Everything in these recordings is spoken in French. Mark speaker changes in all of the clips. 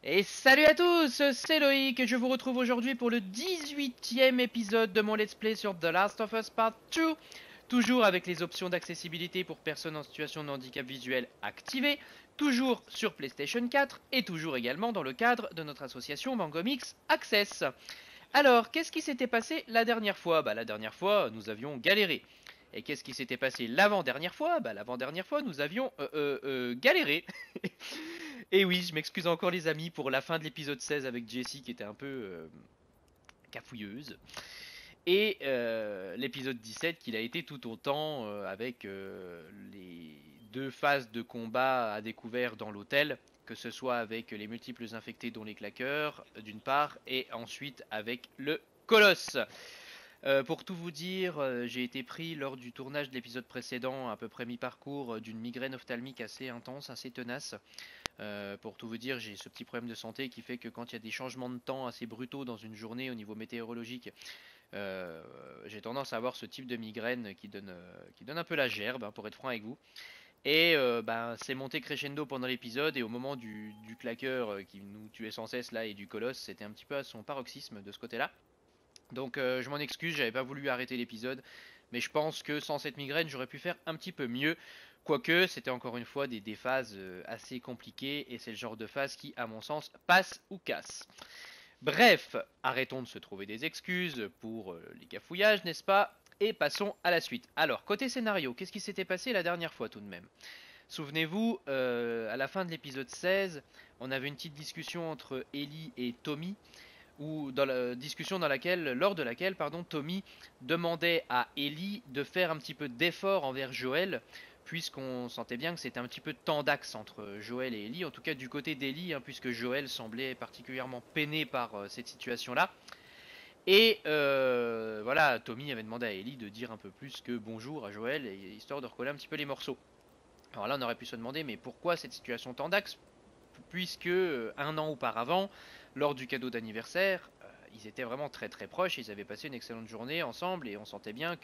Speaker 1: Et salut à tous, c'est Loïc et je vous retrouve aujourd'hui pour le 18e épisode de mon let's play sur The Last of Us Part 2. Toujours avec les options d'accessibilité pour personnes en situation de handicap visuel activées, toujours sur PlayStation 4 et toujours également dans le cadre de notre association Mangomix Access. Alors, qu'est-ce qui s'était passé la dernière fois? La dernière fois, nous avions galéré. Et qu'est-ce qui s'était passé l'avant-dernière fois? L'avant-dernière fois, nous avions galéré. Et oui, je m'excuse encore les amis pour la fin de l'épisode 16 avec Jessie qui était un peu cafouilleuse. Et l'épisode 17 qu'il a été tout autant avec les deux phases de combat à découvert dans l'hôtel, que ce soit avec les multiples infectés dont les claqueurs d'une part, et ensuite avec le colosse. Pour tout vous dire, j'ai été pris lors du tournage de l'épisode précédent, à peu près mi-parcours, d'une migraine ophtalmique assez intense, assez tenace. Pour tout vous dire, j'ai ce petit problème de santé qui fait que quand il y a des changements de temps assez brutaux dans une journée au niveau météorologique, euh, j'ai tendance à avoir ce type de migraine qui donne un peu la gerbe, hein, pour être franc avec vous. Et c'est monté crescendo pendant l'épisode et au moment du claqueur qui nous tuait sans cesse là et du colosse, c'était un petit peu à son paroxysme de ce côté-là. Donc je m'en excuse, j'avais pas voulu arrêter l'épisode, mais je pense que sans cette migraine, j'aurais pu faire un petit peu mieux. Quoique, c'était encore une fois des phases assez compliquées, et c'est le genre de phase qui, à mon sens, passe ou casse. Bref, arrêtons de se trouver des excuses pour les cafouillages, n'est-ce pas? Et passons à la suite. Alors, côté scénario, qu'est-ce qui s'était passé la dernière fois tout de même? Souvenez-vous, à la fin de l'épisode 16, on avait une petite discussion entre Ellie et Tommy, ou dans la discussion lors de laquelle, Tommy demandait à Ellie de faire un petit peu d'effort envers Joël, puisqu'on sentait bien que c'était un petit peu de temps d'axe entre Joël et Ellie, en tout cas du côté d'Ellie, hein, puisque Joël semblait particulièrement peiné par cette situation-là. Et voilà, Tommy avait demandé à Ellie de dire un peu plus que bonjour à Joël, histoire de recoller un petit peu les morceaux. Alors là, on aurait pu se demander, mais pourquoi cette situation temps d'axe? Puisque un an auparavant, lors du cadeau d'anniversaire, ils étaient vraiment très très proches, ils avaient passé une excellente journée ensemble et on sentait bien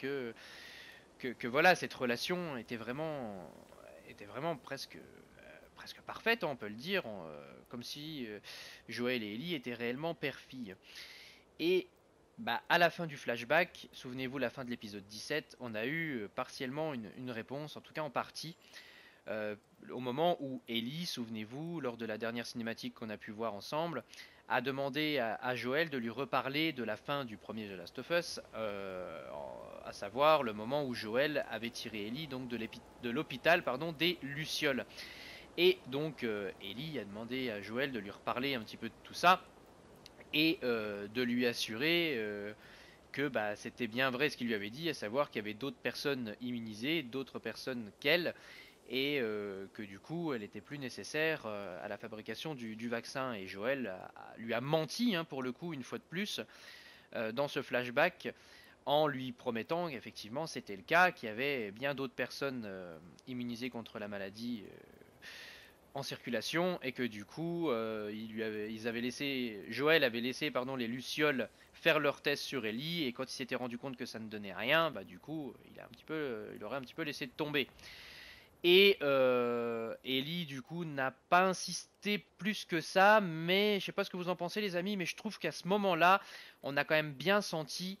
Speaker 1: que voilà, cette relation était vraiment presque parfaite, on peut le dire, comme si Joël et Ellie étaient réellement père-fille. Et à la fin du flashback, souvenez-vous, la fin de l'épisode 17, on a eu partiellement une réponse, en tout cas en partie, euh, au moment où Ellie, souvenez-vous, lors de la dernière cinématique qu'on a pu voir ensemble, a demandé à Joël de lui reparler de la fin du premier The Last of Us, à savoir le moment où Joël avait tiré Ellie donc de l'hôpital des Lucioles. Et donc Ellie a demandé à Joël de lui reparler un petit peu de tout ça et de lui assurer que c'était bien vrai ce qu'il lui avait dit, à savoir qu'il y avait d'autres personnes immunisées, d'autres personnes qu'elle, et que du coup elle était plus nécessaire à la fabrication du vaccin. Et Joël lui a menti, hein, pour le coup, une fois de plus, dans ce flashback, en lui promettant qu'effectivement c'était le cas, qu'il y avait bien d'autres personnes immunisées contre la maladie en circulation, et que du coup ils avaient laissé, Joël avait laissé les Lucioles faire leur test sur Ellie, et quand il s'était rendu compte que ça ne donnait rien, du coup il aurait un petit peu laissé tomber. Et Ellie, du coup, n'a pas insisté plus que ça, mais je sais pas ce que vous en pensez, les amis, mais je trouve qu'à ce moment-là, on a quand même bien senti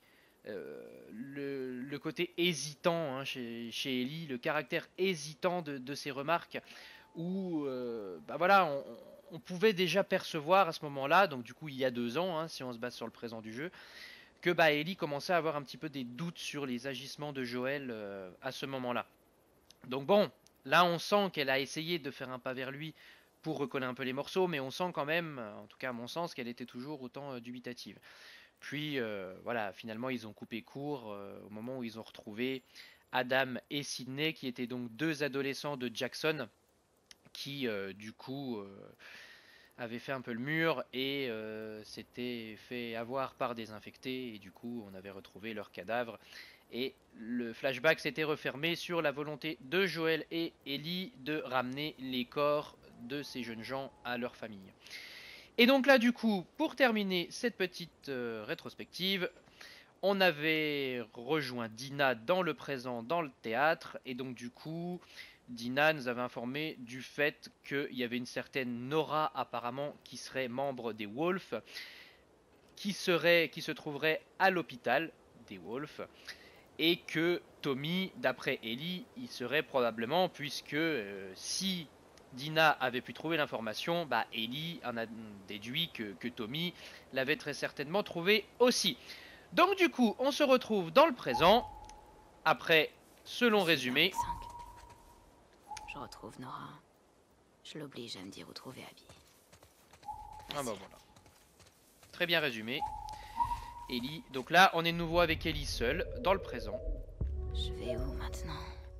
Speaker 1: le côté hésitant, hein, chez Ellie, le caractère hésitant de ses remarques, où voilà, on pouvait déjà percevoir à ce moment-là, donc du coup il y a 2 ans, hein, si on se base sur le présent du jeu, que Ellie commençait à avoir un petit peu des doutes sur les agissements de Joël à ce moment-là. Donc bon, là on sent qu'elle a essayé de faire un pas vers lui pour recoller un peu les morceaux, mais on sent quand même, en tout cas à mon sens, qu'elle était toujours autant dubitative. Puis voilà, finalement ils ont coupé court au moment où ils ont retrouvé Adam et Sydney, qui étaient donc deux adolescents de Jackson, qui du coup avaient fait un peu le mur et s'étaient fait avoir par des infectés, et du coup on avait retrouvé leurs cadavres. Et le flashback s'était refermé sur la volonté de Joël et Ellie de ramener les corps de ces jeunes gens à leur famille. Et donc là, du coup, pour terminer cette petite rétrospective, on avait rejoint Dina dans le présent, dans le théâtre, et donc du coup, Dina nous avait informé du fait qu'il y avait une certaine Nora apparemment qui serait membre des Wolves, qui se trouverait à l'hôpital des Wolves, et que Tommy, d'après Ellie, il serait probablement, puisque si Dina avait pu trouver l'information, bah Ellie en a déduit que Tommy l'avait très certainement trouvé aussi. Donc du coup, on se retrouve dans le présent, après ce long résumé.
Speaker 2: Je retrouve Nora. Je l'oblige à me dire où trouver Abby.
Speaker 1: Ah bah voilà. Très bien résumé. Ellie. Donc là, on est de nouveau avec Ellie seule, dans le présent.
Speaker 2: Je vais où maintenant?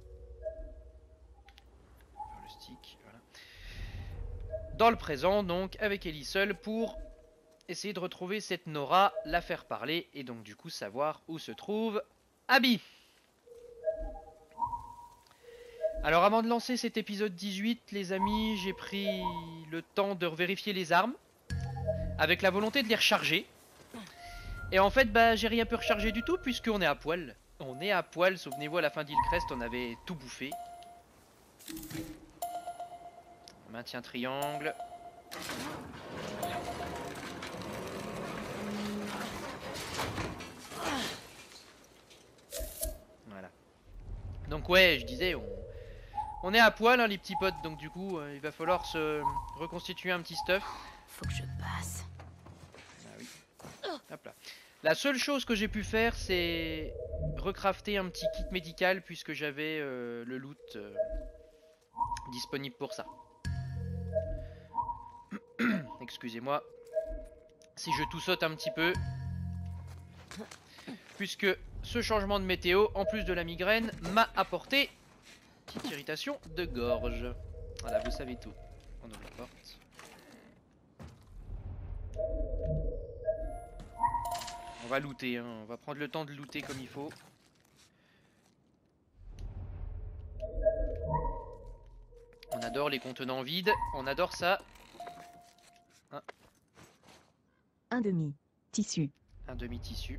Speaker 1: Le stick, voilà. Dans le présent, donc, avec Ellie seule, pour essayer de retrouver cette Nora, la faire parler, et donc du coup savoir où se trouve Abby. Alors avant de lancer cet épisode 18, les amis, j'ai pris le temps de vérifier les armes, avec la volonté de les recharger. Et en fait, bah, j'ai rien pu recharger du tout, puisqu'on est à poil. On est à poil, souvenez-vous, à la fin d'Hillcrest, on avait tout bouffé. Maintien triangle. Voilà. Donc ouais, je disais, on est à poil, hein, les petits potes, donc du coup, il va falloir se reconstituer un petit stuff.
Speaker 2: Faut que je passe.
Speaker 1: Ah oui. Hop là. La seule chose que j'ai pu faire, c'est recrafter un petit kit médical, puisque j'avais le loot disponible pour ça. Excusez-moi si je tout saute un petit peu, puisque ce changement de météo, en plus de la migraine, m'a apporté une petite irritation de gorge. Voilà, vous savez tout. On ouvre la porte. On va looter, hein. On va prendre le temps de looter comme il faut. On adore les contenants vides, on adore ça.
Speaker 3: Un demi tissu.
Speaker 1: Un demi-tissu.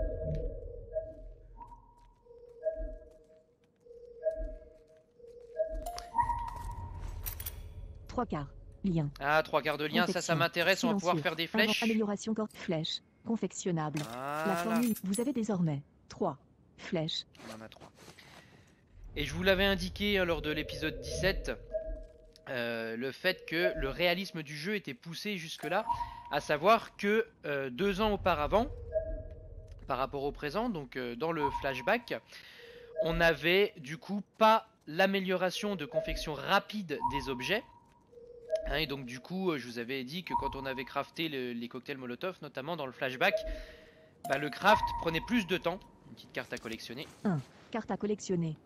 Speaker 3: Trois quarts. Lien.
Speaker 1: Ah, 3/4 de lien, ça m'intéresse, on va pouvoir faire des flèches.
Speaker 3: Amélioration corps flèche. Confectionnable.
Speaker 1: Voilà.
Speaker 3: La formule, vous avez désormais 3 flèches.
Speaker 1: On en a 3. Et je vous l'avais indiqué lors de l'épisode 17, le fait que le réalisme du jeu était poussé jusque-là, à savoir que 2 ans auparavant, par rapport au présent, donc dans le flashback, on n'avait du coup pas l'amélioration de confection rapide des objets. Hein, et donc du coup, je vous avais dit que quand on avait crafté les cocktails Molotov, notamment dans le flashback, bah, le craft prenait plus de temps. Une petite carte à collectionner.
Speaker 3: 1. Carte à collectionner.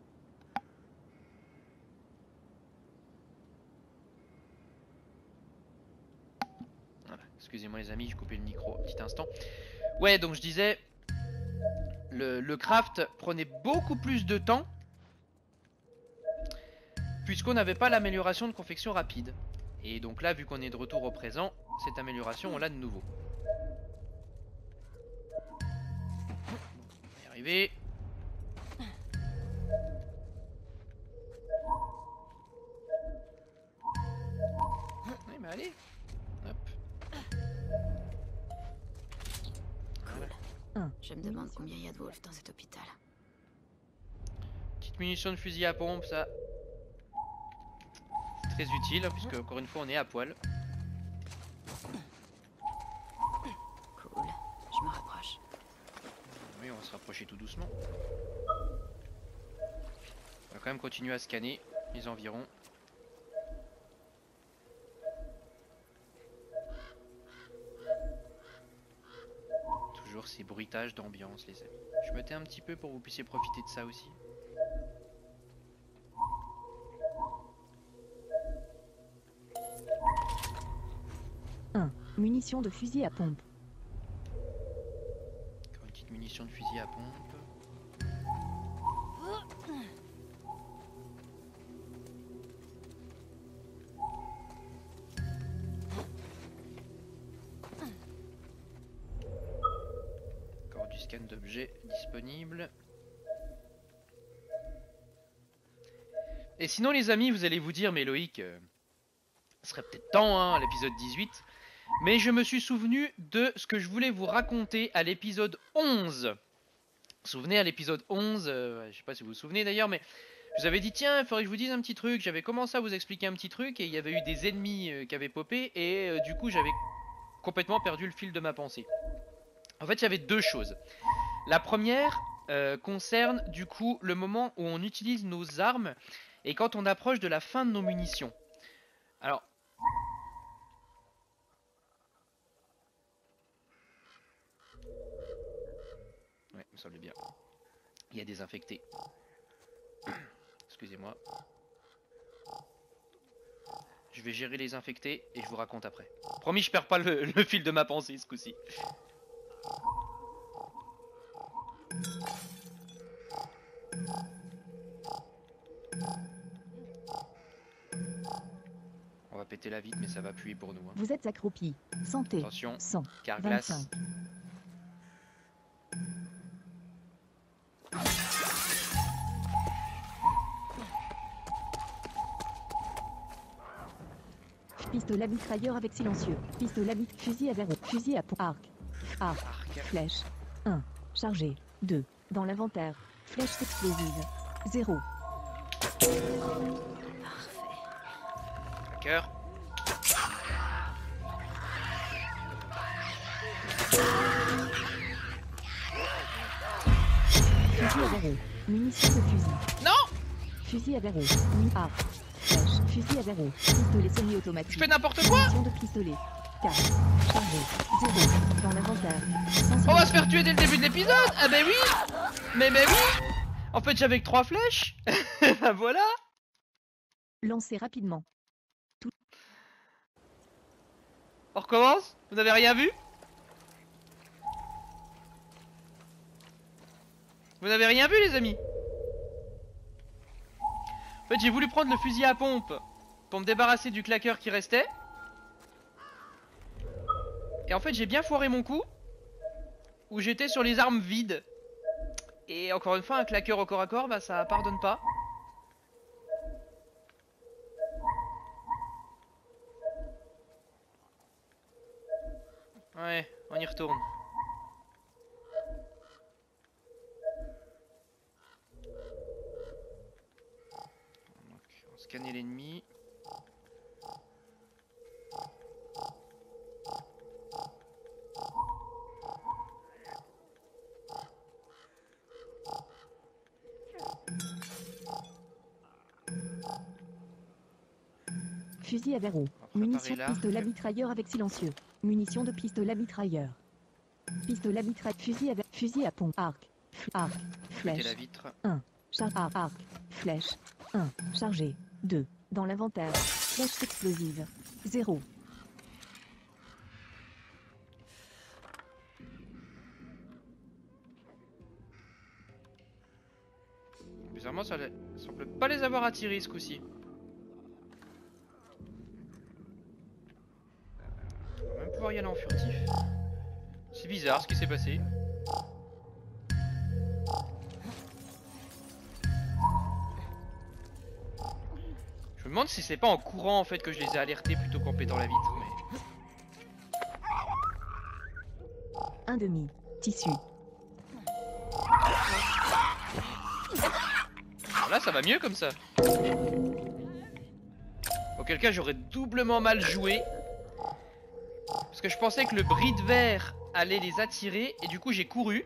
Speaker 1: Voilà. Excusez-moi les amis, j'ai coupé le micro un petit instant. Ouais, donc je disais, le craft prenait beaucoup plus de temps, puisqu'on n'avait pas l'amélioration de confection rapide. Et donc là, vu qu'on est de retour au présent, cette amélioration, on l'a de nouveau. On va y arriver. Oui, mais allez. Hop.
Speaker 2: Cool.
Speaker 3: Un.
Speaker 2: Je me demande combien il y a de Wolves dans cet hôpital.
Speaker 1: Petite munition de fusil à pompe, ça. C'est très utile, hein, puisque encore une fois, on est à poil.
Speaker 2: Cool. Je me rapproche.
Speaker 1: Oui, on va se rapprocher tout doucement. On va quand même continuer à scanner les environs. Toujours ces bruitages d'ambiance, les amis. Je me tais un petit peu pour que vous puissiez profiter de ça aussi.
Speaker 3: Munitions de fusil à pompe.
Speaker 1: Encore une petite munition de fusil à pompe. Scan d'objets disponible. Et sinon les amis, vous allez vous dire, mais Loïc, ce serait peut-être temps hein, à l'épisode 18. Mais je me suis souvenu de ce que je voulais vous raconter à l'épisode 11. Vous vous souvenez à l'épisode 11, je sais pas si vous vous souvenez d'ailleurs, mais je vous avais dit tiens, il faudrait que je vous dise un petit truc. J'avais commencé à vous expliquer un petit truc et il y avait eu des ennemis qui avaient popé et du coup j'avais complètement perdu le fil de ma pensée. En fait, il y avait deux choses. La première concerne du coup le moment où on utilise nos armes et quand on approche de la fin de nos munitions. Alors... ouais, me semble bien. Il y a des infectés. Excusez-moi. Je vais gérer les infectés et je vous raconte après. Promis, je perds pas le fil de ma pensée ce coup-ci. On va péter la vitre, mais ça va puer pour nous. Hein.
Speaker 3: Vous êtes accroupi. Santé.
Speaker 1: Attention,
Speaker 3: 100.
Speaker 1: Carglass.
Speaker 3: 25. Pistolet mitrailleur avec silencieux. Pistolet fusil à verre. Fusil à arc. Arc. Flèche. 1. Chargé. 2. Dans l'inventaire. Flèche explosive. 0.
Speaker 1: Cœur.
Speaker 3: Fusil à verre. Munitions de fusil.
Speaker 1: Non!
Speaker 3: Fusil à verre. Arc. Flèche. Fusil à verre. Pistolet semi-automatique.
Speaker 1: Je fais n'importe quoi!
Speaker 3: Munitions de pistolet. 4. Chargé. 0. Dans l'inventaire.
Speaker 1: On va se faire tuer dès le début de l'épisode! Ah ben oui! Mais oui! En fait j'avais que 3 flèches! Ben voilà!
Speaker 3: Lancez rapidement.
Speaker 1: On recommence? Vous n'avez rien vu? Vous n'avez rien vu les amis? En fait j'ai voulu prendre le fusil à pompe pour me débarrasser du claqueur qui restait. Et en fait j'ai bien foiré mon coup. Où j'étais sur les armes vides. Et encore une fois un claqueur au corps à corps bah ça pardonne pas. Ouais, on y retourne. Donc, on va scanner l'ennemi.
Speaker 3: Fusil à verre. Munitions de pistolet mitrailleur avec silencieux. Munitions de pistolet mitrailleur. Pistolet mitrailleur. Fusil à pompe. Arc. Arc. Flèche.
Speaker 1: La vitre.
Speaker 3: 1. Arc. Flèche. 1. Chargé. 2. Dans l'inventaire. Flèche explosive. 0.
Speaker 1: Bizarrement ça semble pas les avoir attirés ce coup-ci. On va même pouvoir y aller en furtif. C'est bizarre ce qui s'est passé. Je me demande si c'est pas en courant en fait que je les ai alertés plutôt qu'en pétant la vitre. Mais...
Speaker 3: 1/2. Tissu.
Speaker 1: Alors là ça va mieux comme ça. Auquel cas j'aurais doublement mal joué. Parce que je pensais que le bris de verre allait les attirer et du coup j'ai couru.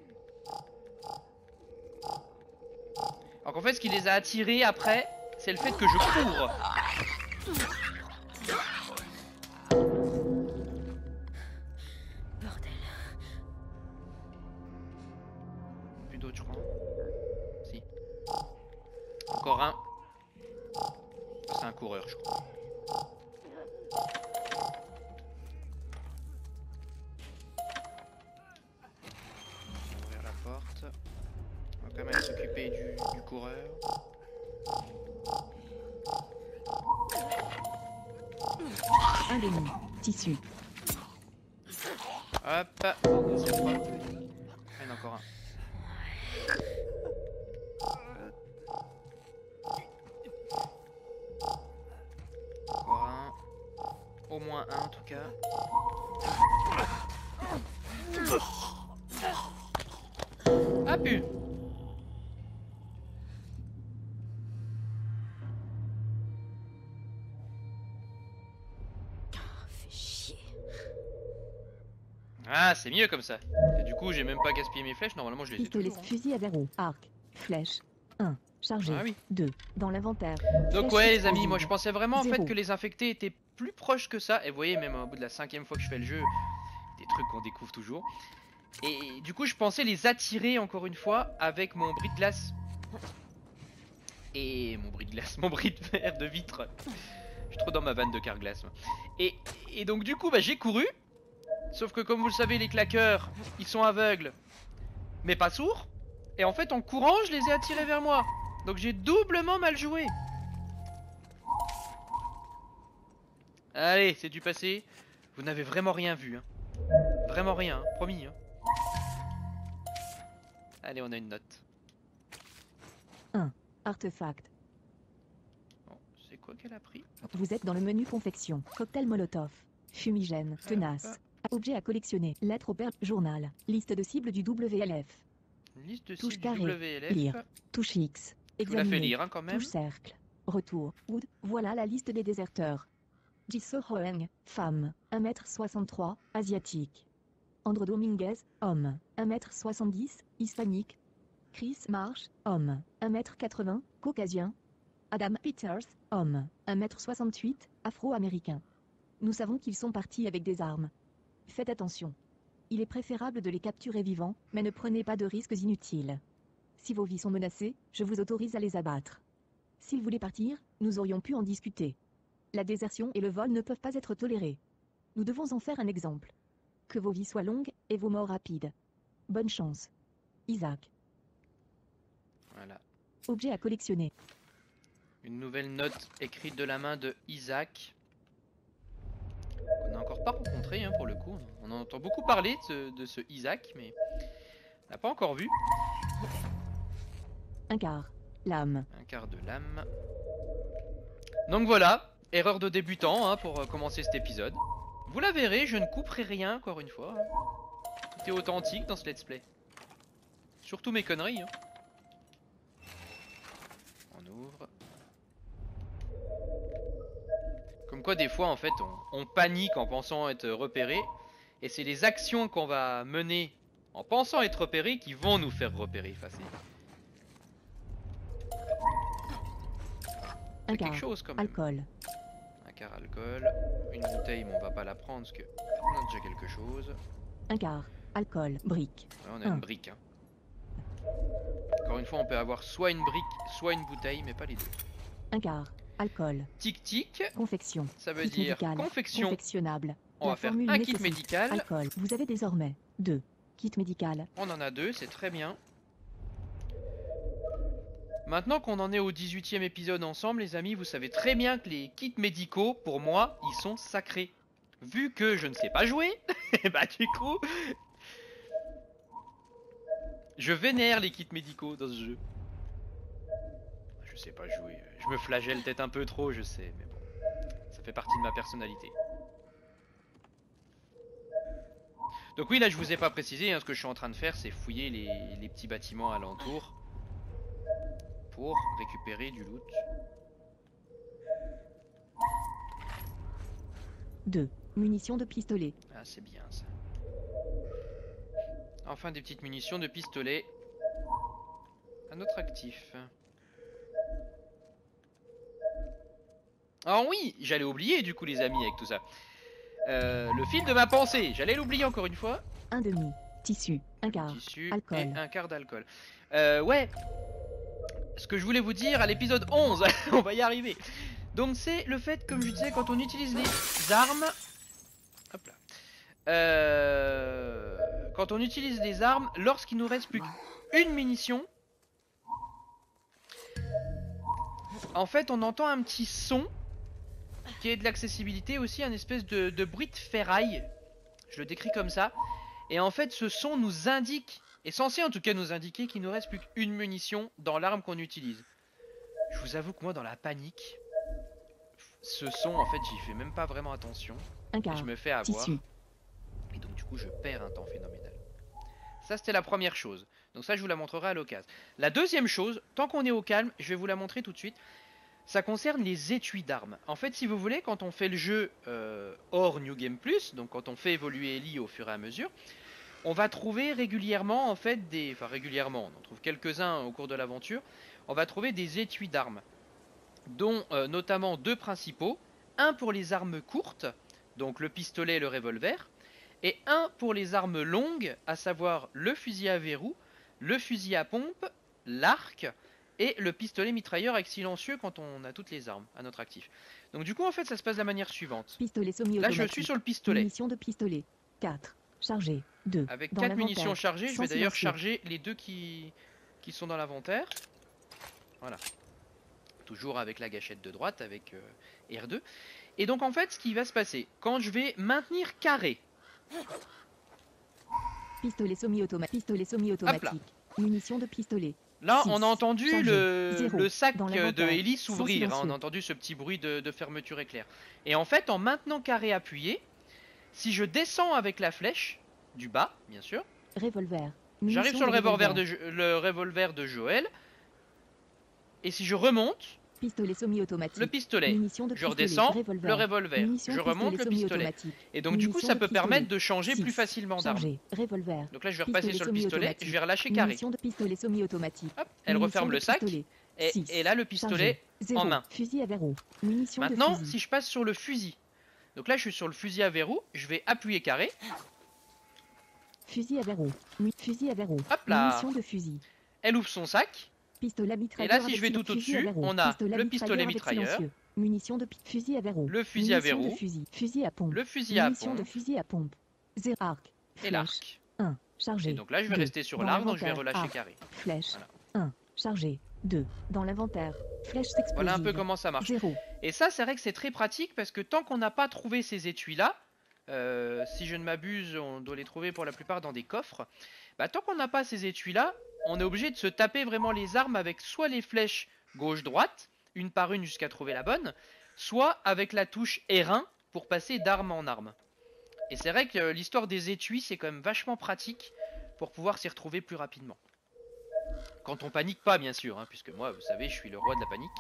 Speaker 1: Alors qu'en fait ce qui les a attirés après, c'est le fait que je cours.
Speaker 2: Bordel.
Speaker 1: Plus d'autres je crois. Si. Encore un. C'est un coureur je crois. Ouvrir la porte. On va quand même s'occuper du coureur.
Speaker 3: Un demi. Tissu.
Speaker 1: Hop. C'est propre. Ah non, au moins un en tout cas. Ah pu.
Speaker 2: Fais chier.
Speaker 1: Ah, c'est mieux comme ça. Et du coup, j'ai même pas gaspillé mes flèches. Normalement, je les ai
Speaker 3: Pistolet,
Speaker 1: toujours. Hein.
Speaker 3: fusil à verrou, arc, flèche. 1. Chargé.
Speaker 1: Ah oui.
Speaker 3: 2. Dans l'inventaire.
Speaker 1: Donc
Speaker 3: Flèche
Speaker 1: ouais les amis,
Speaker 3: explosive.
Speaker 1: moi je pensais vraiment en fait
Speaker 3: 0.
Speaker 1: que les infectés étaient plus proches que ça. Et vous voyez, même au bout de la 5e fois que je fais le jeu, des trucs qu'on découvre toujours. Et du coup, je pensais les attirer encore une fois avec mon bris de glace. Et mon bris de glace, mon bris de verre de vitre. Je suis trop dans ma vanne de carglass. Moi. Et donc du coup, bah, j'ai couru. Sauf que comme vous le savez, les claqueurs, ils sont aveugles, mais pas sourds. Et en fait, en courant, je les ai attirés vers moi. Donc j'ai doublement mal joué. Allez, c'est du passé. Vous n'avez vraiment rien vu. Hein. Vraiment rien, hein. Promis. Hein. Allez, on a une note.
Speaker 3: 1. Artefact.
Speaker 1: Bon, c'est quoi qu'elle a pris?
Speaker 3: Vous êtes dans le menu confection. Cocktail Molotov. Fumigène. Tenace. Objet à collectionner. Lettre au père. Journal. Liste de cibles du WLF.
Speaker 1: Une liste de
Speaker 3: Touche
Speaker 1: cibles du
Speaker 3: carré.
Speaker 1: WLF.
Speaker 3: Lire. Touche X.
Speaker 1: Je vous la fais
Speaker 3: Examiner.
Speaker 1: lire hein, quand même.
Speaker 3: Touche cercle. Retour. Wood. Voilà la liste des déserteurs. Jisoo Hoeng, femme, 1m63, asiatique. Andrew Dominguez, homme, 1m70, hispanique. Chris Marsh, homme, 1m80, caucasien. Adam Peters, homme, 1m68, afro-américain. Nous savons qu'ils sont partis avec des armes. Faites attention. Il est préférable de les capturer vivants, mais ne prenez pas de risques inutiles. Si vos vies sont menacées, je vous autorise à les abattre. S'ils voulaient partir, nous aurions pu en discuter. La désertion et le vol ne peuvent pas être tolérés. Nous devons en faire un exemple. Que vos vies soient longues et vos morts rapides. Bonne chance. Isaac.
Speaker 1: Voilà.
Speaker 3: Objet à collectionner.
Speaker 1: Une nouvelle note écrite de la main de Isaac. On n'a encore pas rencontré hein, pour le coup. On en entend beaucoup parler de ce Isaac, mais on n'a pas encore vu.
Speaker 3: Un quart. Lame.
Speaker 1: Un quart de lame. Donc voilà. Erreur de débutant hein, pour commencer cet épisode. Vous la verrez, je ne couperai rien encore une fois. Tout est authentique dans ce let's play. Surtout mes conneries. Hein. On ouvre. Comme quoi des fois en fait on panique en pensant être repéré. Et c'est les actions qu'on va mener en pensant être repéré qui vont nous faire repérer. Enfin,
Speaker 3: Un
Speaker 1: quelque
Speaker 3: quart.
Speaker 1: chose quand même.
Speaker 3: Alcool.
Speaker 1: Un quart alcool. Une bouteille mais on va pas la prendre parce que on a déjà quelque chose.
Speaker 3: Un quart. Alcool. Brique.
Speaker 1: Là, on a une brique. Hein. Encore une fois on peut avoir soit une brique soit une bouteille mais pas les deux.
Speaker 3: Un quart. Alcool.
Speaker 1: Tic tic.
Speaker 3: Confection.
Speaker 1: Ça veut
Speaker 3: Kit
Speaker 1: dire
Speaker 3: médical.
Speaker 1: confection.
Speaker 3: Confectionnable.
Speaker 1: On
Speaker 3: La
Speaker 1: va faire
Speaker 3: formule
Speaker 1: un kit
Speaker 3: nécessite.
Speaker 1: médical.
Speaker 3: Alcool. Vous avez désormais 2 kits médicales.
Speaker 1: On en a deux, c'est très bien. Maintenant qu'on en est au 18e épisode ensemble, les amis, vous savez très bien que les kits médicaux, pour moi, ils sont sacrés. Vu que je ne sais pas jouer, bah du coup, je vénère les kits médicaux dans ce jeu. Je sais pas jouer, je me flagelle peut-être un peu trop, je sais, mais bon, ça fait partie de ma personnalité. Donc oui, là je vous ai pas précisé, hein, ce que je suis en train de faire, c'est fouiller les petits bâtiments alentours pour récupérer du loot.
Speaker 3: 2 munitions de pistolet.
Speaker 1: Ah, c'est bien ça. Enfin des petites munitions de pistolet à notre actif. Ah oui, j'allais oublier du coup les amis avec tout ça. Le fil de ma pensée, j'allais l'oublier encore une fois.
Speaker 3: Un demi. Tissu. Un quart.
Speaker 1: Tissu
Speaker 3: Alcool.
Speaker 1: et un quart d'alcool. Ouais. Ce que je voulais vous dire à l'épisode 11, on va y arriver. Donc c'est le fait, comme je disais, quand on utilise les armes... Hop là. Quand on utilise les armes, lorsqu'il nous reste plus qu'une munition, en fait on entend un petit son qui est de l'accessibilité aussi, un espèce de bruit de ferraille. Je le décris comme ça. Et en fait ce son nous indique, est censé en tout cas nous indiquer qu'il nous reste plus qu'une munition dans l'arme qu'on utilise. Je vous avoue que moi dans la panique, ce son, en fait, j'y fais même pas vraiment attention.
Speaker 3: Un
Speaker 1: Et
Speaker 3: quart.
Speaker 1: je me fais avoir.
Speaker 3: Tissu.
Speaker 1: Et donc du coup, je perds un temps phénoménal. Ça, c'était la première chose. Donc ça, je vous la montrerai à l'occasion. La deuxième chose, tant qu'on est au calme, je vais vous la montrer tout de suite. Ça concerne les étuis d'armes. En fait, si vous voulez, quand on fait le jeu hors New Game Plus, donc quand on fait évoluer Ellie au fur et à mesure, on va trouver régulièrement, en fait, enfin régulièrement, on en trouve quelques-uns au cours de l'aventure, on va trouver des étuis d'armes, dont notamment deux principaux, un pour les armes courtes, donc le pistolet et le revolver, et un pour les armes longues, à savoir le fusil à verrou, le fusil à pompe, l'arc et le pistolet mitrailleur avec silencieux quand on a toutes les armes à notre actif. Donc du coup, en fait, ça se passe de la manière suivante.
Speaker 3: Pistolet
Speaker 1: Là,
Speaker 3: semi-automatique.
Speaker 1: je suis sur le pistolet.
Speaker 3: Munitions de pistolet. 4. Chargé. 2.
Speaker 1: Avec
Speaker 3: Dans
Speaker 1: 4
Speaker 3: l'inventaire.
Speaker 1: munitions chargées, je
Speaker 3: Sans
Speaker 1: vais d'ailleurs
Speaker 3: silencieux.
Speaker 1: charger les deux qui sont dans l'inventaire. Voilà. Toujours avec la gâchette de droite, avec R2. Et donc en fait, ce qui va se passer, quand je vais maintenir carré,
Speaker 3: Pistolet semi-automatique. Munitions de pistolet.
Speaker 1: là
Speaker 3: 6.
Speaker 1: on a entendu
Speaker 3: Chargé. 0.
Speaker 1: le sac
Speaker 3: Dans
Speaker 1: de
Speaker 3: l'inventaire.
Speaker 1: Ellie
Speaker 3: Sans
Speaker 1: s'ouvrir, hein, on
Speaker 3: silencieux.
Speaker 1: a entendu ce petit bruit de fermeture éclair. Et en fait, en maintenant carré appuyé, si je descends avec la flèche, du bas bien sûr,
Speaker 3: Revolver.
Speaker 1: j'arrive
Speaker 3: Munitions
Speaker 1: sur
Speaker 3: de
Speaker 1: le revolver de Joël, et si je remonte,
Speaker 3: Pistolet semi-automatique.
Speaker 1: le pistolet,
Speaker 3: Munitions de
Speaker 1: je
Speaker 3: pistolet.
Speaker 1: redescends,
Speaker 3: Revolver.
Speaker 1: le revolver,
Speaker 3: Munitions
Speaker 1: je
Speaker 3: de
Speaker 1: remonte le pistolet.
Speaker 3: semi-automatique.
Speaker 1: Et donc du coup
Speaker 3: Munitions
Speaker 1: ça
Speaker 3: de
Speaker 1: peut
Speaker 3: pistolet.
Speaker 1: permettre de changer
Speaker 3: 6.
Speaker 1: plus facilement d'arme.
Speaker 3: Chargé. Revolver.
Speaker 1: Donc là je vais repasser sur le pistolet,
Speaker 3: semi-automatique.
Speaker 1: je vais relâcher carré.
Speaker 3: Munitions de pistolet semi-automatique.
Speaker 1: Hop, elle
Speaker 3: Munitions
Speaker 1: referme
Speaker 3: de
Speaker 1: le sac,
Speaker 3: pistolet.
Speaker 1: et,
Speaker 3: 6.
Speaker 1: et là le pistolet
Speaker 3: Chargé.
Speaker 1: en
Speaker 3: 0.
Speaker 1: main.
Speaker 3: Fusil à verrou. Munitions
Speaker 1: Maintenant,
Speaker 3: de fusil.
Speaker 1: si je passe sur le fusil, donc là je suis sur le fusil à verrou, je vais appuyer carré,
Speaker 3: Fusil à verrou. Fusil à verrou.
Speaker 1: hop là,
Speaker 3: Munitions de fusil.
Speaker 1: elle ouvre son sac,
Speaker 3: Pistolet
Speaker 1: et
Speaker 3: mitrailleur.
Speaker 1: là si je vais tout au-dessus, on a le pistolet mitrailleur,
Speaker 3: Munitions de fusil à verrou.
Speaker 1: le fusil à
Speaker 3: Munitions de
Speaker 1: verrou,
Speaker 3: fusil. Fusil à pompe.
Speaker 1: le fusil à
Speaker 3: Munitions de
Speaker 1: pompe
Speaker 3: fusil à pompe. 0. Arc.
Speaker 1: et
Speaker 3: Flèche.
Speaker 1: l'arc.
Speaker 3: 1. Chargé.
Speaker 1: Et donc là je vais
Speaker 3: 2.
Speaker 1: rester sur
Speaker 3: Dans
Speaker 1: l'arc, donc je vais
Speaker 3: l'inventaire.
Speaker 1: relâcher
Speaker 3: Arc.
Speaker 1: carré.
Speaker 3: Flèche.
Speaker 1: Voilà.
Speaker 3: 1. Chargé. 2. Dans l'inventaire. Flèche explosive.
Speaker 1: Voilà un peu comment ça marche.
Speaker 3: 0.
Speaker 1: Et ça c'est vrai que c'est très pratique parce que tant qu'on n'a pas trouvé ces étuis là, si je ne m'abuse on doit les trouver pour la plupart dans des coffres, bah, tant qu'on n'a pas ces étuis là, on est obligé de se taper vraiment les armes avec soit les flèches gauche-droite, une par une jusqu'à trouver la bonne, soit avec la touche R1 pour passer d'arme en arme. Et c'est vrai que l'histoire des étuis c'est quand même vachement pratique pour pouvoir s'y retrouver plus rapidement. Quand on panique pas bien sûr, hein, puisque moi vous savez je suis le roi de la panique.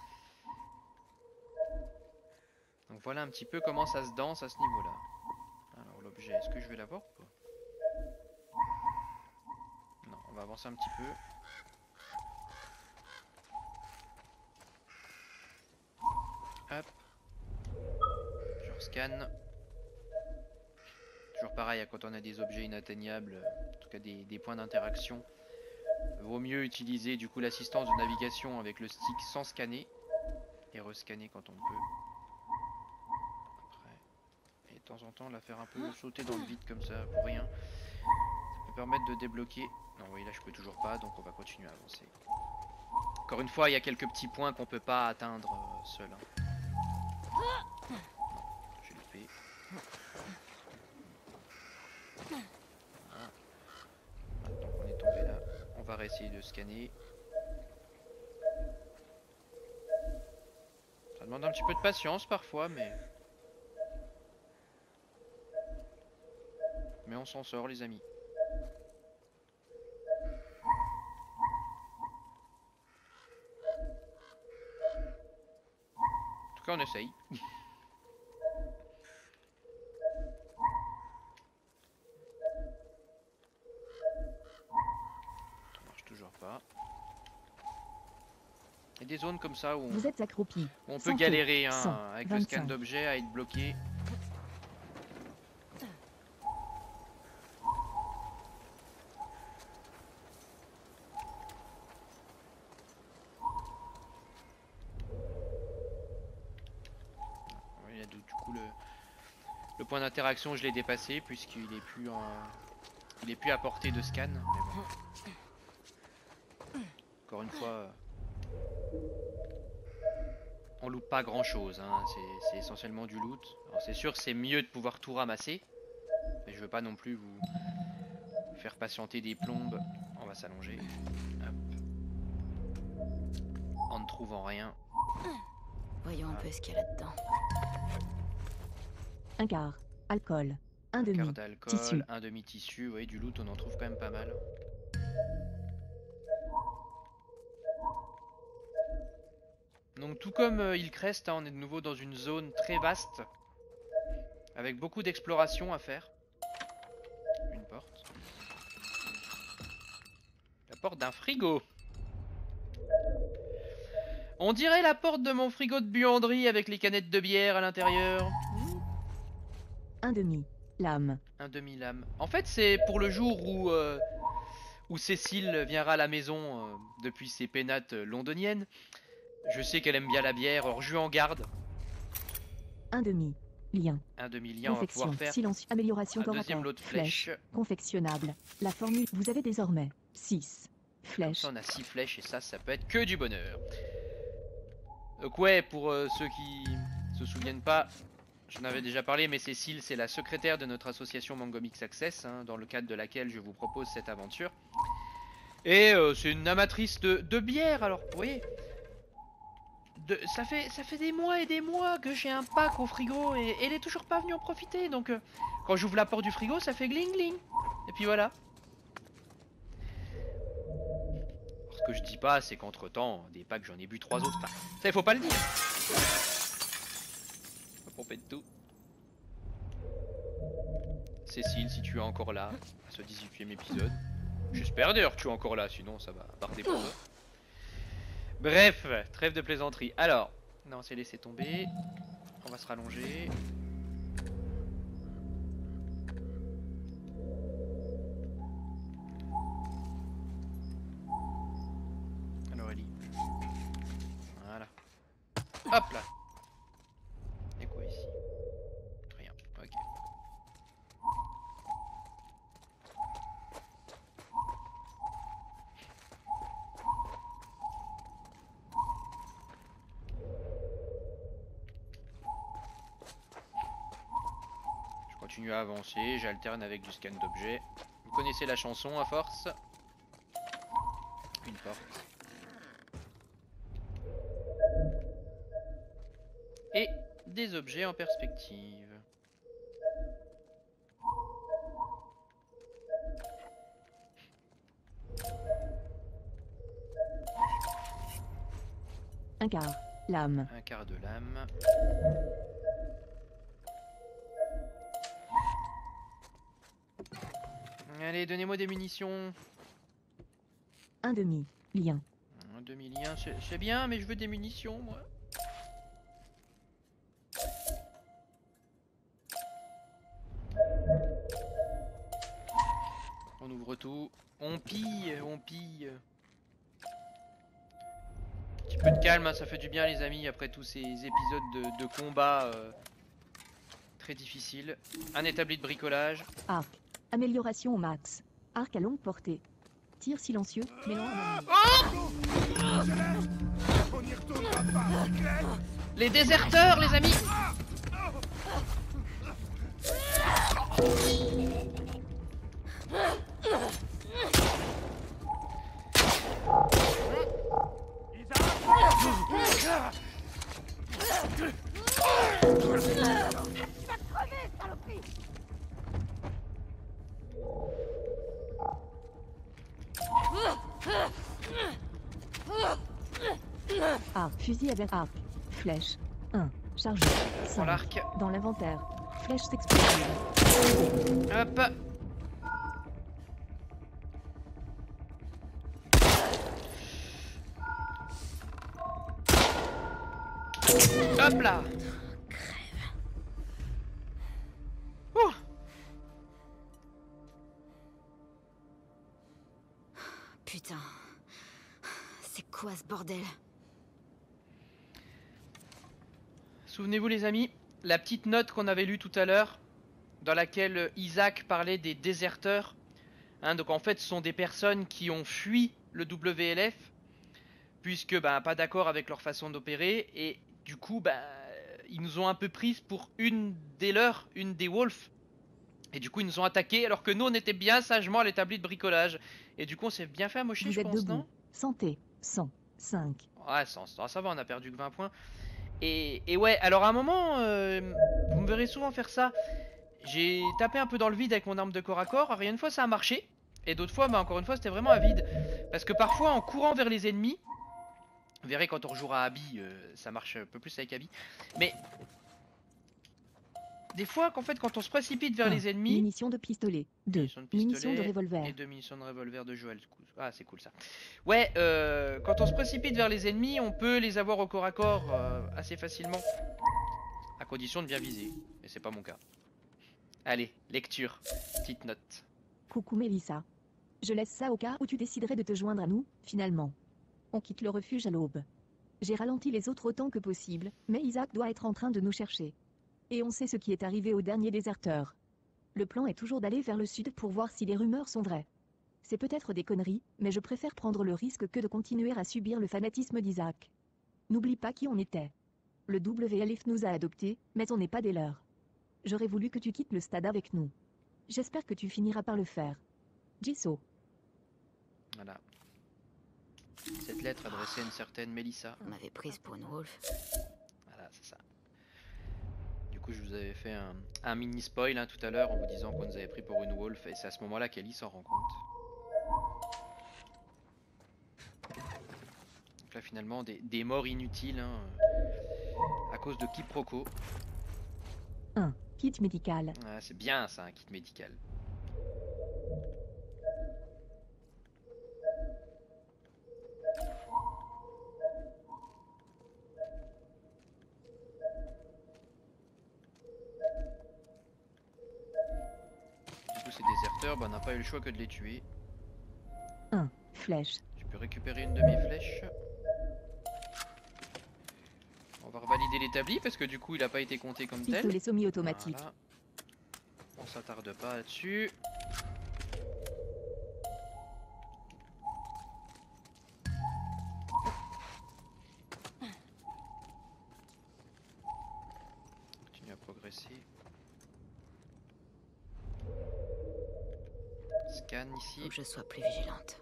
Speaker 1: Donc voilà un petit peu comment ça se danse à ce niveau là. Alors l'objet, est-ce que je vais l'avoir ou pas? Non, on va avancer un petit peu. Hop. Je rescanne. Toujours pareil, quand on a des objets inatteignables, en tout cas des points d'interaction, vaut mieux utiliser du coup l'assistance de navigation avec le stick sans scanner et rescanner quand on peut. Après, et de temps en temps la faire un peu sauter dans le vide comme ça pour rien. Ça peut permettre de débloquer. Non oui là je peux toujours pas, donc on va continuer à avancer. Encore une fois il y a quelques petits points qu'on peut pas atteindre seul. Hein. Non, j'ai loupé. Voilà. Maintenant qu'on est tombé là, on va réessayer de scanner. Ça demande un petit peu de patience parfois, mais on s'en sort les amis. En tout cas on essaye. Ça marche toujours pas. Il y a des zones comme ça où
Speaker 3: Vous êtes accroupi.
Speaker 1: on peut
Speaker 3: 100
Speaker 1: galérer hein,
Speaker 3: 100,
Speaker 1: avec le scan
Speaker 3: 25.
Speaker 1: d'objets à être bloqué. Il y a du coup le point d'interaction je l'ai dépassé puisqu'il est plus il est plus à portée de scan. Mais bon. Encore une fois, on loupe pas grand chose, hein. C'est essentiellement du loot. Alors c'est sûr c'est mieux de pouvoir tout ramasser, mais je veux pas non plus vous faire patienter des plombes. On va s'allonger. Hop. En ne trouvant rien.
Speaker 2: Voyons un peu ce qu'il y a là-dedans.
Speaker 3: Un quart. Alcool. Un
Speaker 1: Un
Speaker 3: demi.
Speaker 1: quart d'alcool,
Speaker 3: Tissu.
Speaker 1: un demi-tissu, oui, du loot, on en trouve quand même pas mal. Donc tout comme Hillcrest, hein, on est de nouveau dans une zone très vaste, avec beaucoup d'exploration à faire. Une porte. La porte d'un frigo. On dirait la porte de mon frigo de buanderie avec les canettes de bière à l'intérieur.
Speaker 3: Un demi. Lame.
Speaker 1: Un demi-lame. En fait, c'est pour le jour où Cécile viendra à la maison depuis ses pénates londoniennes. Je sais qu'elle aime bien la bière, alors je lui en garde.
Speaker 3: Un demi. Lien.
Speaker 1: Un demi-lien, on va
Speaker 3: Confection.
Speaker 1: pouvoir faire
Speaker 3: Silence. Amélioration
Speaker 1: un
Speaker 3: corps à
Speaker 1: deuxième
Speaker 3: corps.
Speaker 1: lot de flèches.
Speaker 3: Confectionnable. La formule. Vous avez désormais 6
Speaker 1: Comme
Speaker 3: flèches.
Speaker 1: ça, on a 6 flèches et ça peut être que du bonheur. Donc ouais, pour ceux qui se souviennent pas, j'en avais déjà parlé, mais Cécile, c'est la secrétaire de notre association Mangomix Access, hein, dans le cadre de laquelle je vous propose cette aventure. Et c'est une amatrice de bière, alors vous voyez. Ça fait des mois et des mois que j'ai un pack au frigo et elle est toujours pas venue en profiter. Donc quand j'ouvre la porte du frigo, ça fait gling gling. Et puis voilà. Alors, ce que je dis pas, c'est qu'entre temps, des packs j'en ai bu 3 autres. Enfin, ça il faut pas le dire. Faut pomper de tout. Cécile, si tu es encore là, à ce 18e épisode. J'espère d'ailleurs que tu es encore là, sinon ça va barder pour toi. Bref, trêve de plaisanterie. Alors, non, c'est laissé tomber. On va se rallonger. Alors, Ellie. Voilà. Hop là. Et quoi ici? Rien. Ok. Continue à avancer, j'alterne avec du scan d'objets. Vous connaissez la chanson à force. Une porte. Et des objets en perspective.
Speaker 3: Un quart. Lame.
Speaker 1: Un quart de lame. Allez, donnez-moi des munitions.
Speaker 3: Un demi. Lien.
Speaker 1: Un demi-lien, c'est bien, mais je veux des munitions, moi. On ouvre tout. On pille, on pille. Un petit peu de calme, hein, ça fait du bien, les amis, après tous ces épisodes de combat très difficiles. Un établi de bricolage.
Speaker 3: Arc. Amélioration au max. Arc à longue portée. Tir silencieux. Mêlant à
Speaker 4: On y retournera pas, c'est clair?
Speaker 1: Les déserteurs, les amis.
Speaker 3: Arc. Fusil avec arc. Flèche. 1. Chargé.
Speaker 1: Prends
Speaker 3: 5.
Speaker 1: l'arc.
Speaker 3: Dans l'inventaire. Flèche explosive.
Speaker 1: Hop. Hop là. Ouh.
Speaker 2: Putain. C'est quoi ce bordel?
Speaker 1: Souvenez-vous les amis, la petite note qu'on avait lue tout à l'heure, dans laquelle Isaac parlait des déserteurs. Hein, donc en fait ce sont des personnes qui ont fui le WLF, puisque pas d'accord avec leur façon d'opérer, et du coup ils nous ont un peu prises pour une des leurs, une des Wolves. Et du coup ils nous ont attaqués alors que nous on était bien sagement à l'établi de bricolage. Et du coup on s'est bien fait amocher,
Speaker 3: Vous
Speaker 1: je
Speaker 3: êtes
Speaker 1: pense,
Speaker 3: debout.
Speaker 1: non?
Speaker 3: Santé. 100. 5.
Speaker 1: Ouais, ça va, on a perdu que 20 points. Et ouais, alors à un moment, vous me verrez souvent faire ça. J'ai tapé un peu dans le vide avec mon arme de corps à corps. Alors, il y a une fois ça a marché, et d'autres fois, bah, encore une fois, c'était vraiment à vide. Parce que parfois, en courant vers les ennemis, vous verrez quand on rejouera à Abby, ça marche un peu plus avec Abby. Mais des fois, qu'en fait, quand on se précipite vers
Speaker 3: 1.
Speaker 1: les ennemis,
Speaker 3: Munitions de pistolet. 2.
Speaker 1: munitions de
Speaker 3: Munitions de
Speaker 1: pistolet
Speaker 3: revolver.
Speaker 1: et 2 munitions de revolver de Joël. Ah, c'est cool ça. Ouais, quand on se précipite vers les ennemis, on peut les avoir au corps à corps assez facilement. À condition de bien viser. Mais c'est pas mon cas. Allez, lecture. Petite note.
Speaker 3: Coucou Mélissa. Je laisse ça au cas où tu déciderais de te joindre à nous, finalement. On quitte le refuge à l'aube. J'ai ralenti les autres autant que possible, mais Isaac doit être en train de nous chercher. Et on sait ce qui est arrivé au dernier déserteur. Le plan est toujours d'aller vers le sud pour voir si les rumeurs sont vraies. C'est peut-être des conneries, mais je préfère prendre le risque que de continuer à subir le fanatisme d'Isaac. N'oublie pas qui on était. Le WLF nous a adoptés, mais on n'est pas des leurs. J'aurais voulu que tu quittes le stade avec nous. J'espère que tu finiras par le faire. Jisoo.
Speaker 1: Voilà. Cette lettre adressée à une certaine Mélissa.
Speaker 2: On m'avait prise pour une wolf.
Speaker 1: Voilà, c'est ça. Du coup, je vous avais fait un mini spoil hein, tout à l'heure en vous disant qu'on nous avait pris pour une wolf. Et c'est à ce moment-là qu'Ellie s'en rend compte. Donc là, finalement, des morts inutiles hein, à cause de quiproquos.
Speaker 3: 1. Kit médical.
Speaker 1: Ah, c'est bien ça, un kit médical. Du coup, ces déserteurs, bah, on n'a pas eu le choix que de les tuer.
Speaker 3: 1. Flèche.
Speaker 1: Je peux récupérer une de mes flèches. On va revalider l'établi parce que du coup, il n'a pas été compté comme tel.
Speaker 3: Pistolet semi-automatique.
Speaker 1: Voilà. On s'attarde pas là-dessus. Continue à progresser. Scan ici.
Speaker 2: Faut que je sois plus vigilante.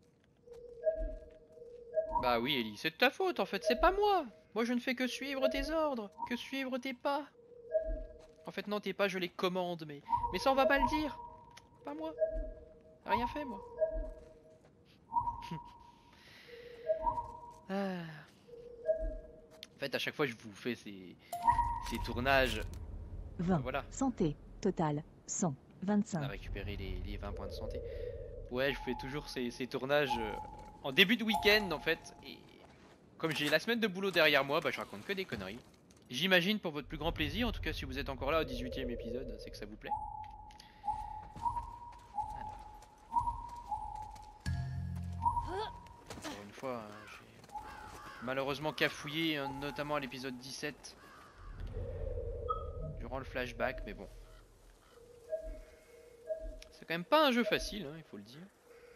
Speaker 1: Bah oui Ellie, c'est de ta faute en fait, c'est pas moi. Moi je ne fais que suivre tes ordres, que suivre tes pas. En fait non, tes pas je les commande, mais ça on va pas le dire. Pas moi. Rien fait moi. Ah. En fait à chaque fois je vous fais ces tournages.
Speaker 3: 20.
Speaker 1: Voilà,
Speaker 3: Santé. Total. 100.
Speaker 1: on a
Speaker 3: 25.
Speaker 1: récupéré les 20 points de santé. Ouais, je fais toujours ces tournages en début de week-end en fait. Et comme j'ai la semaine de boulot derrière moi, bah je raconte que des conneries. J'imagine pour votre plus grand plaisir, en tout cas si vous êtes encore là au 18e épisode, c'est que ça vous plaît. Encore une fois, j'ai malheureusement cafouillé, notamment à l'épisode 17, durant le flashback, mais bon. C'est quand même pas un jeu facile, hein, il faut le dire.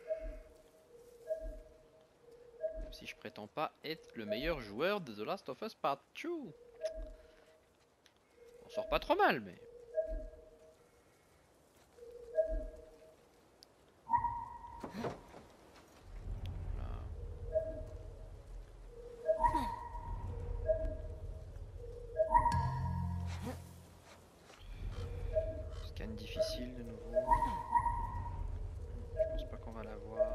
Speaker 1: Même si je prétends pas être le meilleur joueur de The Last of Us Part 2. On sort pas trop mal, mais... Scan difficile de nouveau. Je pense pas qu'on va l'avoir.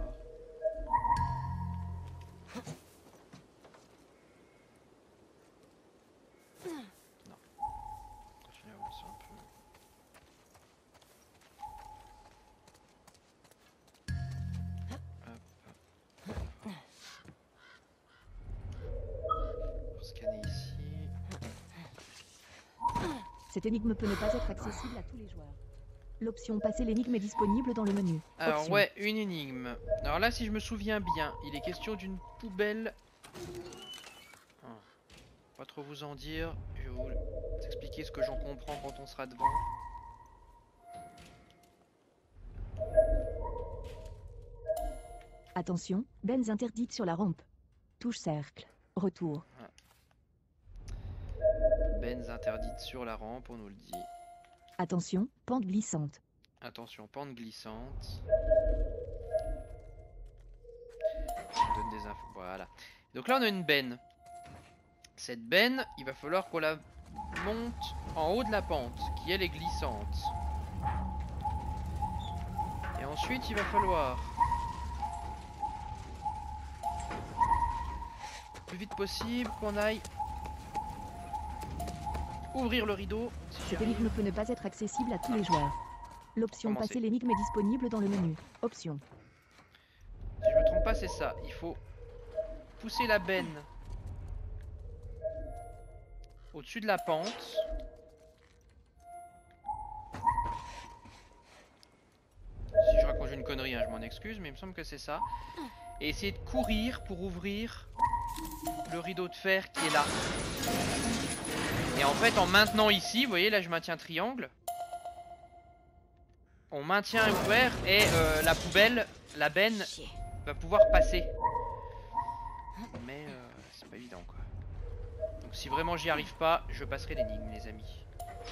Speaker 1: Non. Continue à avancer un peu. Hop. Pour scanner ici.
Speaker 3: Cette énigme peut ne pas être accessible à tous les joueurs. L'option passer l'énigme est disponible dans le menu.
Speaker 1: Alors
Speaker 3: Option.
Speaker 1: ouais, une énigme. Alors là, si je me souviens bien, il est question d'une poubelle. Ah, pas trop vous en dire. Je vais vous expliquer ce que j'en comprends quand on sera devant.
Speaker 3: Attention, bennes interdites sur la rampe. Touche cercle. Retour.
Speaker 1: Benz interdite sur la rampe, on nous le dit.
Speaker 3: Attention, pente glissante.
Speaker 1: Attention, pente glissante. On donne des infos. Voilà. Donc là, on a une benne. Cette benne, il va falloir qu'on la monte en haut de la pente, qui elle est glissante. Et ensuite, il va falloir le plus vite possible qu'on aille ouvrir le rideau. Si j'y
Speaker 3: Cette
Speaker 1: arrive.
Speaker 3: énigme peut ne pas être accessible à tous les joueurs. L'option
Speaker 1: Commencez.
Speaker 3: passer l'énigme est disponible dans le menu. Option.
Speaker 1: Si je me trompe pas, c'est ça. Il faut pousser la benne au-dessus de la pente. Si je raconte une connerie, hein, je m'en excuse, mais il me semble que c'est ça. Et essayer de courir pour ouvrir le rideau de fer qui est là. Et en fait, en maintenant ici, vous voyez, là je maintiens triangle. On maintient ouvert et la poubelle, la benne,
Speaker 2: Chier.
Speaker 1: va pouvoir passer. Mais c'est pas évident quoi. Donc si vraiment j'y arrive pas, je passerai l'énigme les amis.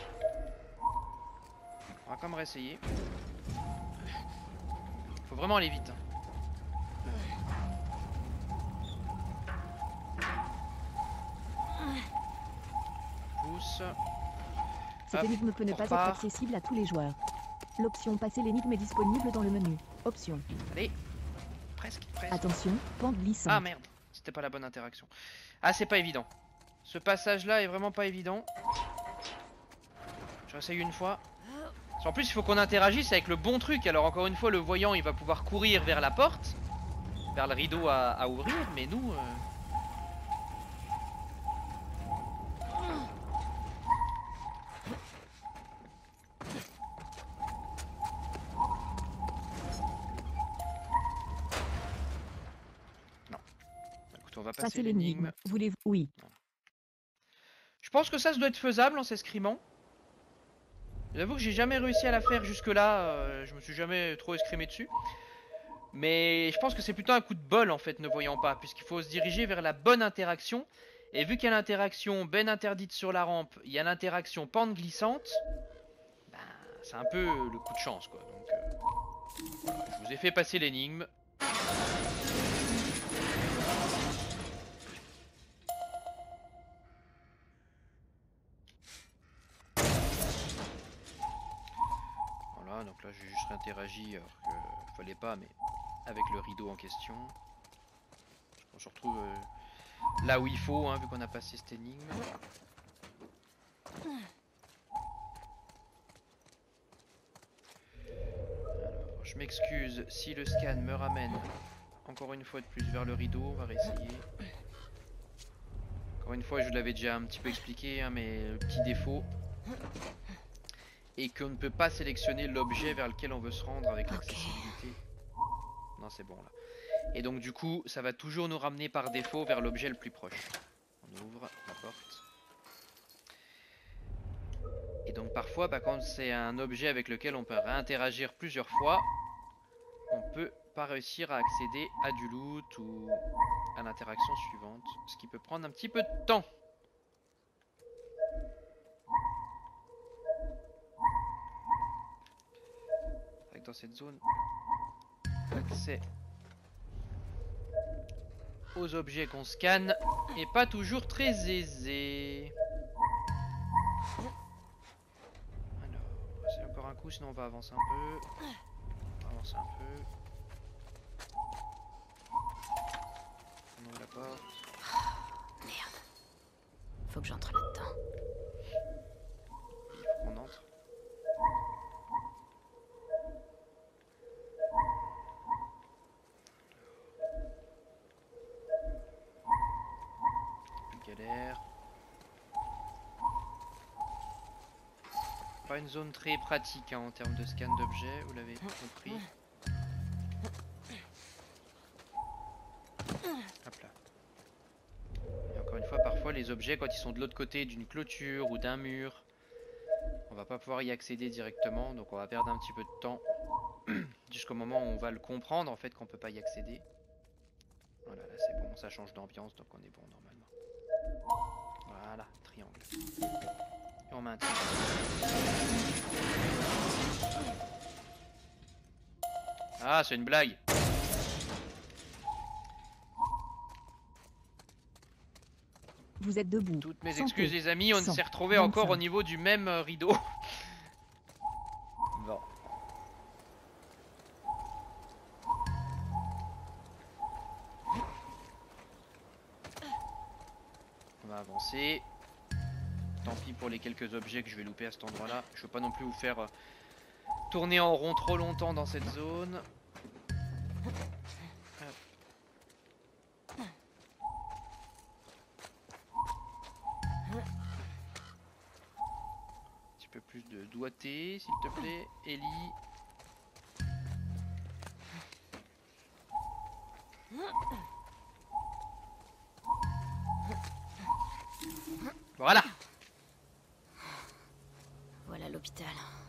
Speaker 1: On va quand même réessayer. Faut vraiment aller vite. Pousse.
Speaker 3: Cette
Speaker 1: Hop,
Speaker 3: énigme peut ne
Speaker 1: on
Speaker 3: pas être
Speaker 1: repart.
Speaker 3: accessible à tous les joueurs. L'option passer l'énigme est disponible dans le menu. Option.
Speaker 1: Allez. Presque, presque.
Speaker 3: Attention, pente glissante.
Speaker 1: Ah merde, c'était pas la bonne interaction. Ah c'est pas évident. Ce passage là est vraiment pas évident. Je réessaye une fois. En plus il faut qu'on interagisse avec le bon truc. Alors encore une fois le voyant il va pouvoir courir vers la porte. Vers le rideau à ouvrir. Mais nous... Non. Écoute, on va passer
Speaker 3: Passer
Speaker 1: l'énigme.
Speaker 3: l'énigme. Voulez-vous? Oui.
Speaker 1: Je pense que ça doit être faisable en s'escrimant. J'avoue que j'ai jamais réussi à la faire jusque là, je me suis jamais trop escrimé dessus. Mais je pense que c'est plutôt un coup de bol en fait, ne voyant pas, puisqu'il faut se diriger vers la bonne interaction. Et vu qu'il y a l'interaction benne interdite sur la rampe, il y a l'interaction pente glissante, ben, c'est un peu le coup de chance quoi. Donc, voilà, je vous ai fait passer l'énigme. Voilà, donc là j'ai juste réinteragi alors que fallait pas, mais avec le rideau en question. On se retrouve là où il faut, hein, vu qu'on a passé cette énigme. Alors, je m'excuse si le scan me ramène encore une fois de plus vers le rideau, on va réessayer. Encore une fois, je vous l'avais déjà un petit peu expliqué, hein, mais le petit défaut et qu'on ne peut pas sélectionner l'objet vers lequel on veut se rendre avec l'accessibilité. Non, c'est bon là. Et donc du coup, ça va toujours nous ramener par défaut vers l'objet le plus proche. On ouvre la porte. Et donc parfois, bah, quand c'est un objet avec lequel on peut réinteragir plusieurs fois, on peut pas réussir à accéder à du loot ou à l'interaction suivante. Ce qui peut prendre un petit peu de temps. Dans cette zone, l'accès aux objets qu'on scanne est pas toujours très aisé. Alors, c'est encore un coup, sinon on va avancer un peu. On va avancer un peu. On ouvre la porte.
Speaker 2: Merde. Faut que j'entre là-dedans.
Speaker 1: Il faut qu'on entre. Galère. Pas une zone très pratique hein, en termes de scan d'objets, vous l'avez compris. Hop là. Et encore une fois, parfois les objets quand ils sont de l'autre côté d'une clôture ou d'un mur, on va pas pouvoir y accéder directement, donc on va perdre un petit peu de temps jusqu'au moment où on va le comprendre en fait qu'on peut pas y accéder. Voilà, là c'est bon, ça change d'ambiance, donc on est bon normalement. Voilà, triangle. Et on maintient. Ah, c'est une blague.
Speaker 3: Vous Vous êtes debout.
Speaker 1: Toutes mes
Speaker 3: Santé.
Speaker 1: excuses les amis, on
Speaker 3: 100,
Speaker 1: s'est retrouvé encore
Speaker 3: 25.
Speaker 1: au niveau du même rideau. Bon. On va avancer. Tant pis pour les quelques objets que je vais louper à cet endroit là. Je veux pas non plus vous faire tourner en rond trop longtemps dans cette zone. Hop. Un petit peu plus de doigté s'il te plaît, Ellie. Voilà.
Speaker 2: Voilà l'hôpital.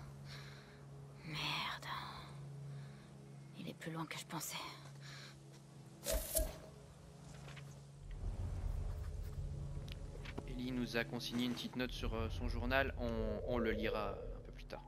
Speaker 2: Merde. Il est plus loin que je pensais.
Speaker 1: Ellie nous a consigné une petite note sur son journal, on le lira un peu plus tard.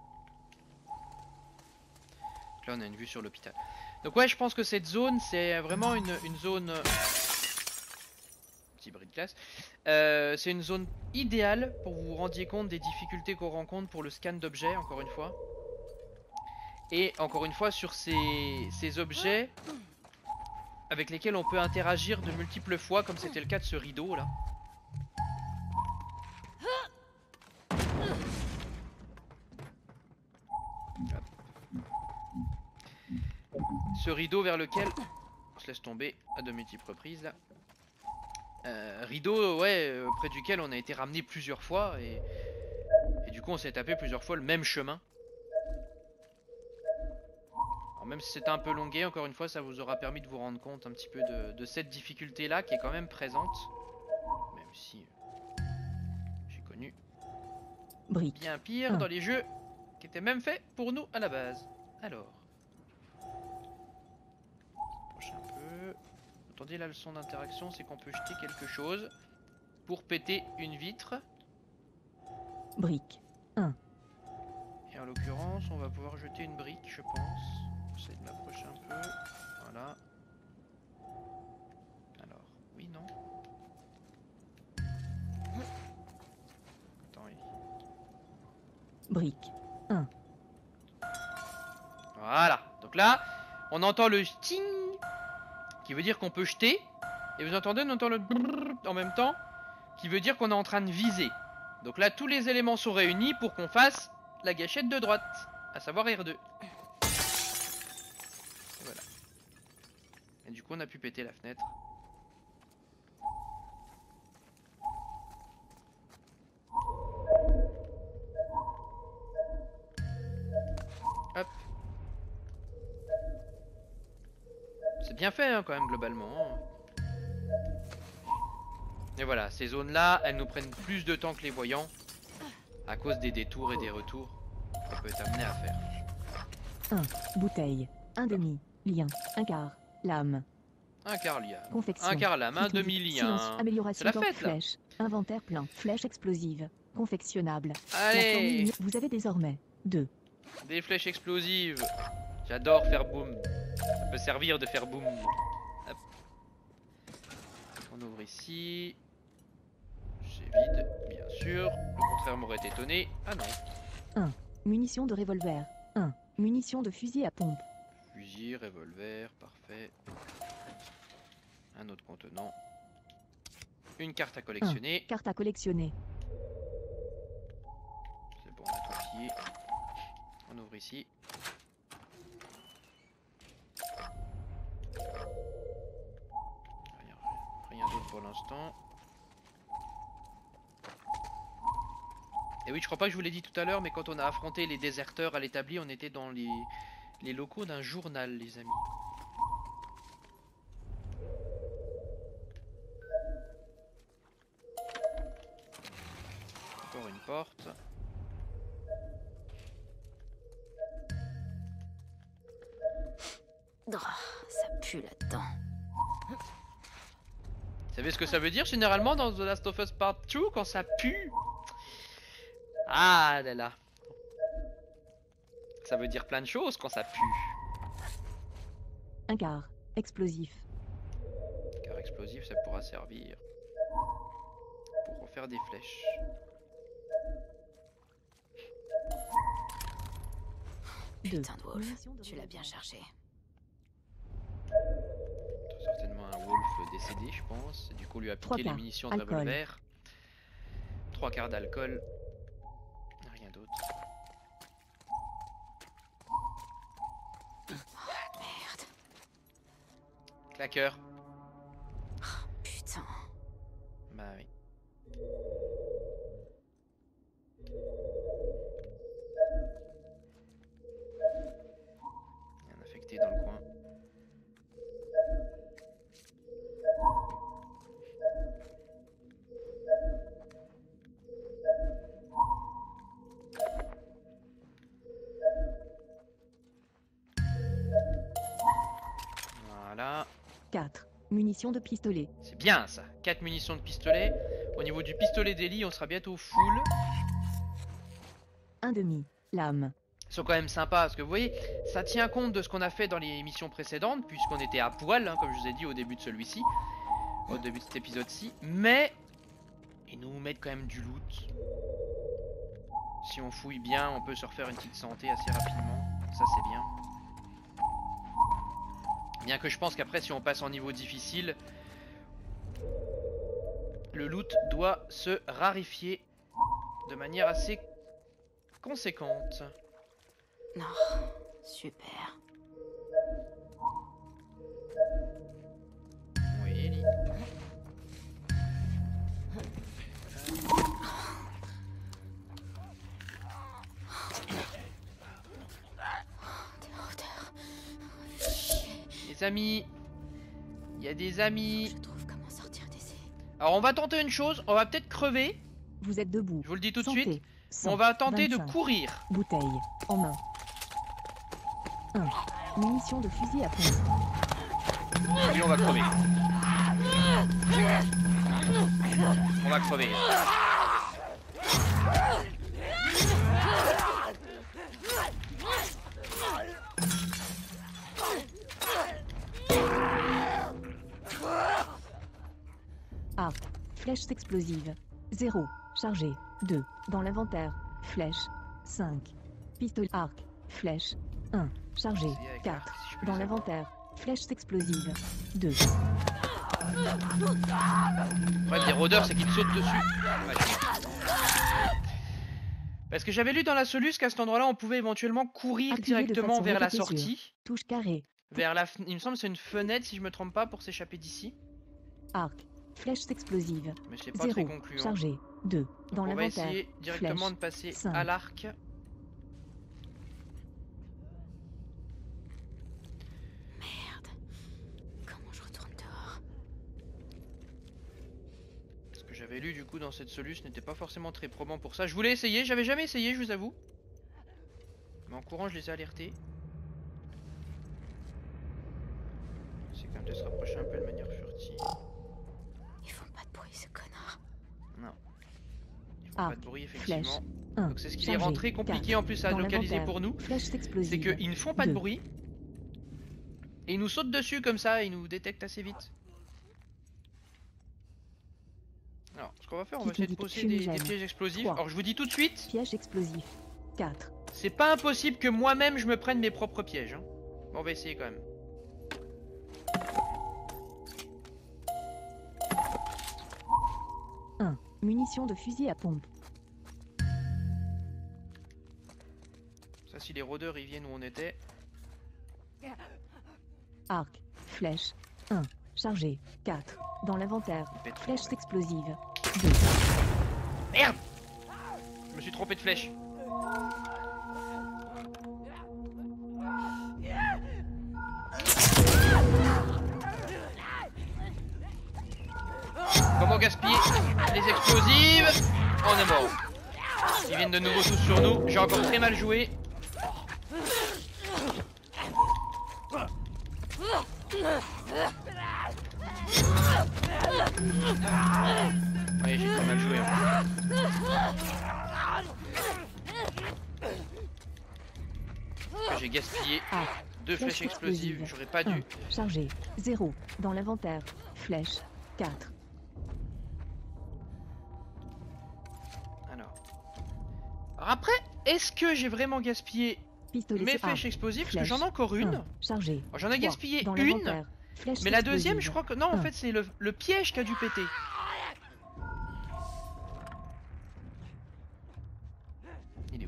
Speaker 1: Donc là on a une vue sur l'hôpital. Donc ouais, je pense que cette zone c'est vraiment une zone... Petit bris de classe. C'est une zone idéale pour que vous vous rendiez compte des difficultés qu'on rencontre pour le scan d'objets, encore une fois. Et encore une fois sur ces objets avec lesquels on peut interagir de multiples fois, comme c'était le cas de ce rideau là. Ce rideau vers lequel on se laisse tomber à de multiples reprises là. Rideau ouais près duquel on a été ramené plusieurs fois et du coup on s'est tapé plusieurs fois le même chemin. Alors même si c'était un peu longué, encore une fois ça vous aura permis de vous rendre compte un petit peu de cette difficulté là qui est quand même présente. Même si j'ai connu
Speaker 3: Brique.
Speaker 1: bien pire dans les jeux qui étaient même faits pour nous à la base. Alors un peu. Attendez, la leçon d'interaction, c'est qu'on peut jeter quelque chose pour péter une vitre.
Speaker 3: Brique. 1.
Speaker 1: Et en l'occurrence, on va pouvoir jeter une brique, je pense. J'essaie de m'approcher un peu. Voilà. Alors, oui, non. Attends, oui.
Speaker 3: Brique. 1.
Speaker 1: Voilà. Donc là, on entend le sting qui veut dire qu'on peut jeter. Et vous entendez, on entend le brrr en même temps qui veut dire qu'on est en train de viser. Donc là, tous les éléments sont réunis pour qu'on fasse la gâchette de droite, à savoir R2. Et voilà. Et du coup, on a pu péter la fenêtre. Hop. C'est bien fait hein, quand même globalement. Et voilà, ces zones-là, elles nous prennent plus de temps que les voyants à cause des détours et des retours qu'on peut être amené à faire.
Speaker 3: 1. Bouteille. 1 demi. Lien. 1 quart. Lame.
Speaker 1: Un quart liam,
Speaker 3: Confection.
Speaker 1: un quart lame, un
Speaker 3: Cycle
Speaker 1: demi-lien.
Speaker 3: silence. Amélioration
Speaker 1: C'est la
Speaker 3: porte
Speaker 1: fête là.
Speaker 3: flèche. Inventaire plein. Flèche explosive. Confectionnable. La
Speaker 1: Allez,
Speaker 3: formule- Vous avez désormais 2.
Speaker 1: des flèches explosives. J'adore faire boum. Ça peut servir de faire boum. Hop. On ouvre ici. C'est vide, bien sûr. Le contraire m'aurait étonné. Ah non.
Speaker 3: Munitions de revolver. 1. Munitions de fusil à pompe.
Speaker 1: Fusil, revolver, parfait. Un autre contenant. Une carte à collectionner.
Speaker 3: Carte à collectionner.
Speaker 1: C'est bon, on a tout pillé. On ouvre ici. Rien d'autre pour l'instant. Et oui, je crois pas que je vous l'ai dit tout à l'heure, mais quand on a affronté les déserteurs à l'établi, on était dans les locaux d'un journal, les amis. Encore une porte.
Speaker 2: Oh, ça pue là-dedans.
Speaker 1: Vous savez ce que ça veut dire généralement dans The Last of Us Part 2 quand ça pue? Ah là là. Ça veut dire plein de choses quand ça pue.
Speaker 3: 1 quart. Explosif.
Speaker 1: Car explosif ça pourra servir pour refaire des flèches.
Speaker 2: Putain de Wolf, tu l'as bien chargé.
Speaker 1: Certainement un Wolf décédé, je pense. Du coup, on lui a piqué les munitions de revolver. 3 quarts d'alcool. Rien d'autre.
Speaker 2: Merde.
Speaker 1: Claqueur.
Speaker 2: Putain.
Speaker 1: Bah oui. Il y a un affecté dans le coin. Voilà.
Speaker 3: 4. Munitions de pistolet.
Speaker 1: C'est bien ça. 4 munitions de pistolet. Au niveau du pistolet d'Eli, on sera bientôt full.
Speaker 3: 1/2. Lame.
Speaker 1: Ils sont quand même sympas parce que vous voyez, ça tient compte de ce qu'on a fait dans les émissions précédentes, puisqu'on était à poil, hein, comme je vous ai dit au début de celui-ci, au début de cet épisode-ci. Mais ils nous mettent quand même du loot. Si on fouille bien, on peut se refaire une petite santé assez rapidement. Ça, c'est bien. Bien que je pense qu'après, si on passe en niveau difficile, le loot doit se raréfier de manière assez conséquente.
Speaker 2: Non, super.
Speaker 1: Oui, Ellie. Les amis, il y a des amis.
Speaker 2: Je trouve comment sortir d'ici.
Speaker 1: Alors on va tenter une chose, on va peut-être crever.
Speaker 3: Vous êtes debout.
Speaker 1: Je vous le dis tout de
Speaker 3: Santé.
Speaker 1: suite.
Speaker 3: 100,
Speaker 1: On va tenter
Speaker 3: 25.
Speaker 1: de courir.
Speaker 3: Bouteille. En main. 1. Munitions de fusil à pompe.
Speaker 1: Oui, on va crever. On va crever.
Speaker 3: Arc. Flèche explosive. 0. Chargé. 2. Dans l'inventaire. Flèche. 5. Pistolet. Arc. Flèche. 1. Chargé. 4. Dans l'inventaire. Flèche explosive. 2.
Speaker 1: Le problème des rôdeurs, c'est qu'ils sautent dessus. Ouais. Parce que j'avais lu dans la Solus qu'à cet endroit-là, on pouvait éventuellement courir
Speaker 3: Appuyez de
Speaker 1: directement
Speaker 3: façon
Speaker 1: vers la
Speaker 3: répétée
Speaker 1: sortie.
Speaker 3: Touche carré.
Speaker 1: Vers la il me semble que c'est une fenêtre, si je me trompe pas, pour s'échapper d'ici.
Speaker 3: Arc. Flèche explosive.
Speaker 1: Mais c'est pas très
Speaker 3: 0.
Speaker 1: concluant.
Speaker 3: Chargé. 2. Dans
Speaker 1: On va
Speaker 3: l'inventaire.
Speaker 1: essayer directement
Speaker 3: Flèche.
Speaker 1: de passer
Speaker 3: 5.
Speaker 1: à l'arc.
Speaker 2: Merde. Comment je retourne dehors?
Speaker 1: Ce que j'avais lu du coup dans cette Solus n'était pas forcément très probant pour ça. Je voulais essayer, j'avais jamais essayé, je vous avoue. Mais en courant, je les ai alertés. C'est quand même de se rapprocher un peu de manière furtive.
Speaker 2: Ils font pas de bruit, ces connards.
Speaker 1: Non. Ils font pas de bruit, effectivement.
Speaker 3: Flèche. 1.
Speaker 1: Donc c'est ce qui est
Speaker 3: Chargé.
Speaker 1: rentré compliqué
Speaker 3: 4.
Speaker 1: en plus à
Speaker 3: Dans
Speaker 1: localiser
Speaker 3: l'inventaire.
Speaker 1: pour nous.
Speaker 3: Flèche
Speaker 1: C'est
Speaker 3: explosive.
Speaker 1: qu'ils ne font pas de
Speaker 3: 2.
Speaker 1: bruit. Et ils nous sautent dessus comme ça, ils nous détectent assez vite. Alors, ce qu'on va faire, on va
Speaker 3: Qui
Speaker 1: essayer de
Speaker 3: indique
Speaker 1: poser des
Speaker 3: fumigène.
Speaker 1: pièges explosifs.
Speaker 3: 3.
Speaker 1: Alors je vous dis tout de suite,
Speaker 3: Piège explosif. 4.
Speaker 1: c'est pas impossible que moi-même je me prenne mes propres pièges. Hein. Bon, on va essayer quand même.
Speaker 3: Munitions de fusil à pompe.
Speaker 1: Ça, si les rôdeurs ils viennent où on était.
Speaker 3: Arc. Flèche. 1. Chargé. 4. Dans l'inventaire.
Speaker 1: Ils pètent.
Speaker 3: Flèche explosive. 2.
Speaker 1: Merde! Je me suis trompé de flèche. Comment gaspiller les explosives? On est mort. Ils viennent de nouveau tous sur nous. J'ai encore très mal joué. Oui, j'ai très mal joué. En fait. J'ai gaspillé
Speaker 3: Arc.
Speaker 1: 2 flèches explosives. J'aurais pas dû.
Speaker 3: 1. Chargé. 0. Dans l'inventaire. Flèche. 4.
Speaker 1: Voilà. Alors après, est-ce que j'ai vraiment gaspillé
Speaker 3: Pistolet
Speaker 1: mes
Speaker 3: arc,
Speaker 1: flèches explosives? Parce que
Speaker 3: flèche,
Speaker 1: j'en ai encore une.
Speaker 3: 1, chargé.
Speaker 1: Alors, j'en ai
Speaker 3: 3,
Speaker 1: gaspillé
Speaker 3: dans
Speaker 1: une.
Speaker 3: l'inventaire. Flèche
Speaker 1: Mais la deuxième,
Speaker 3: explosive.
Speaker 1: je crois que... Non, en
Speaker 3: 1.
Speaker 1: fait, c'est le piège qui a dû péter. Il est où?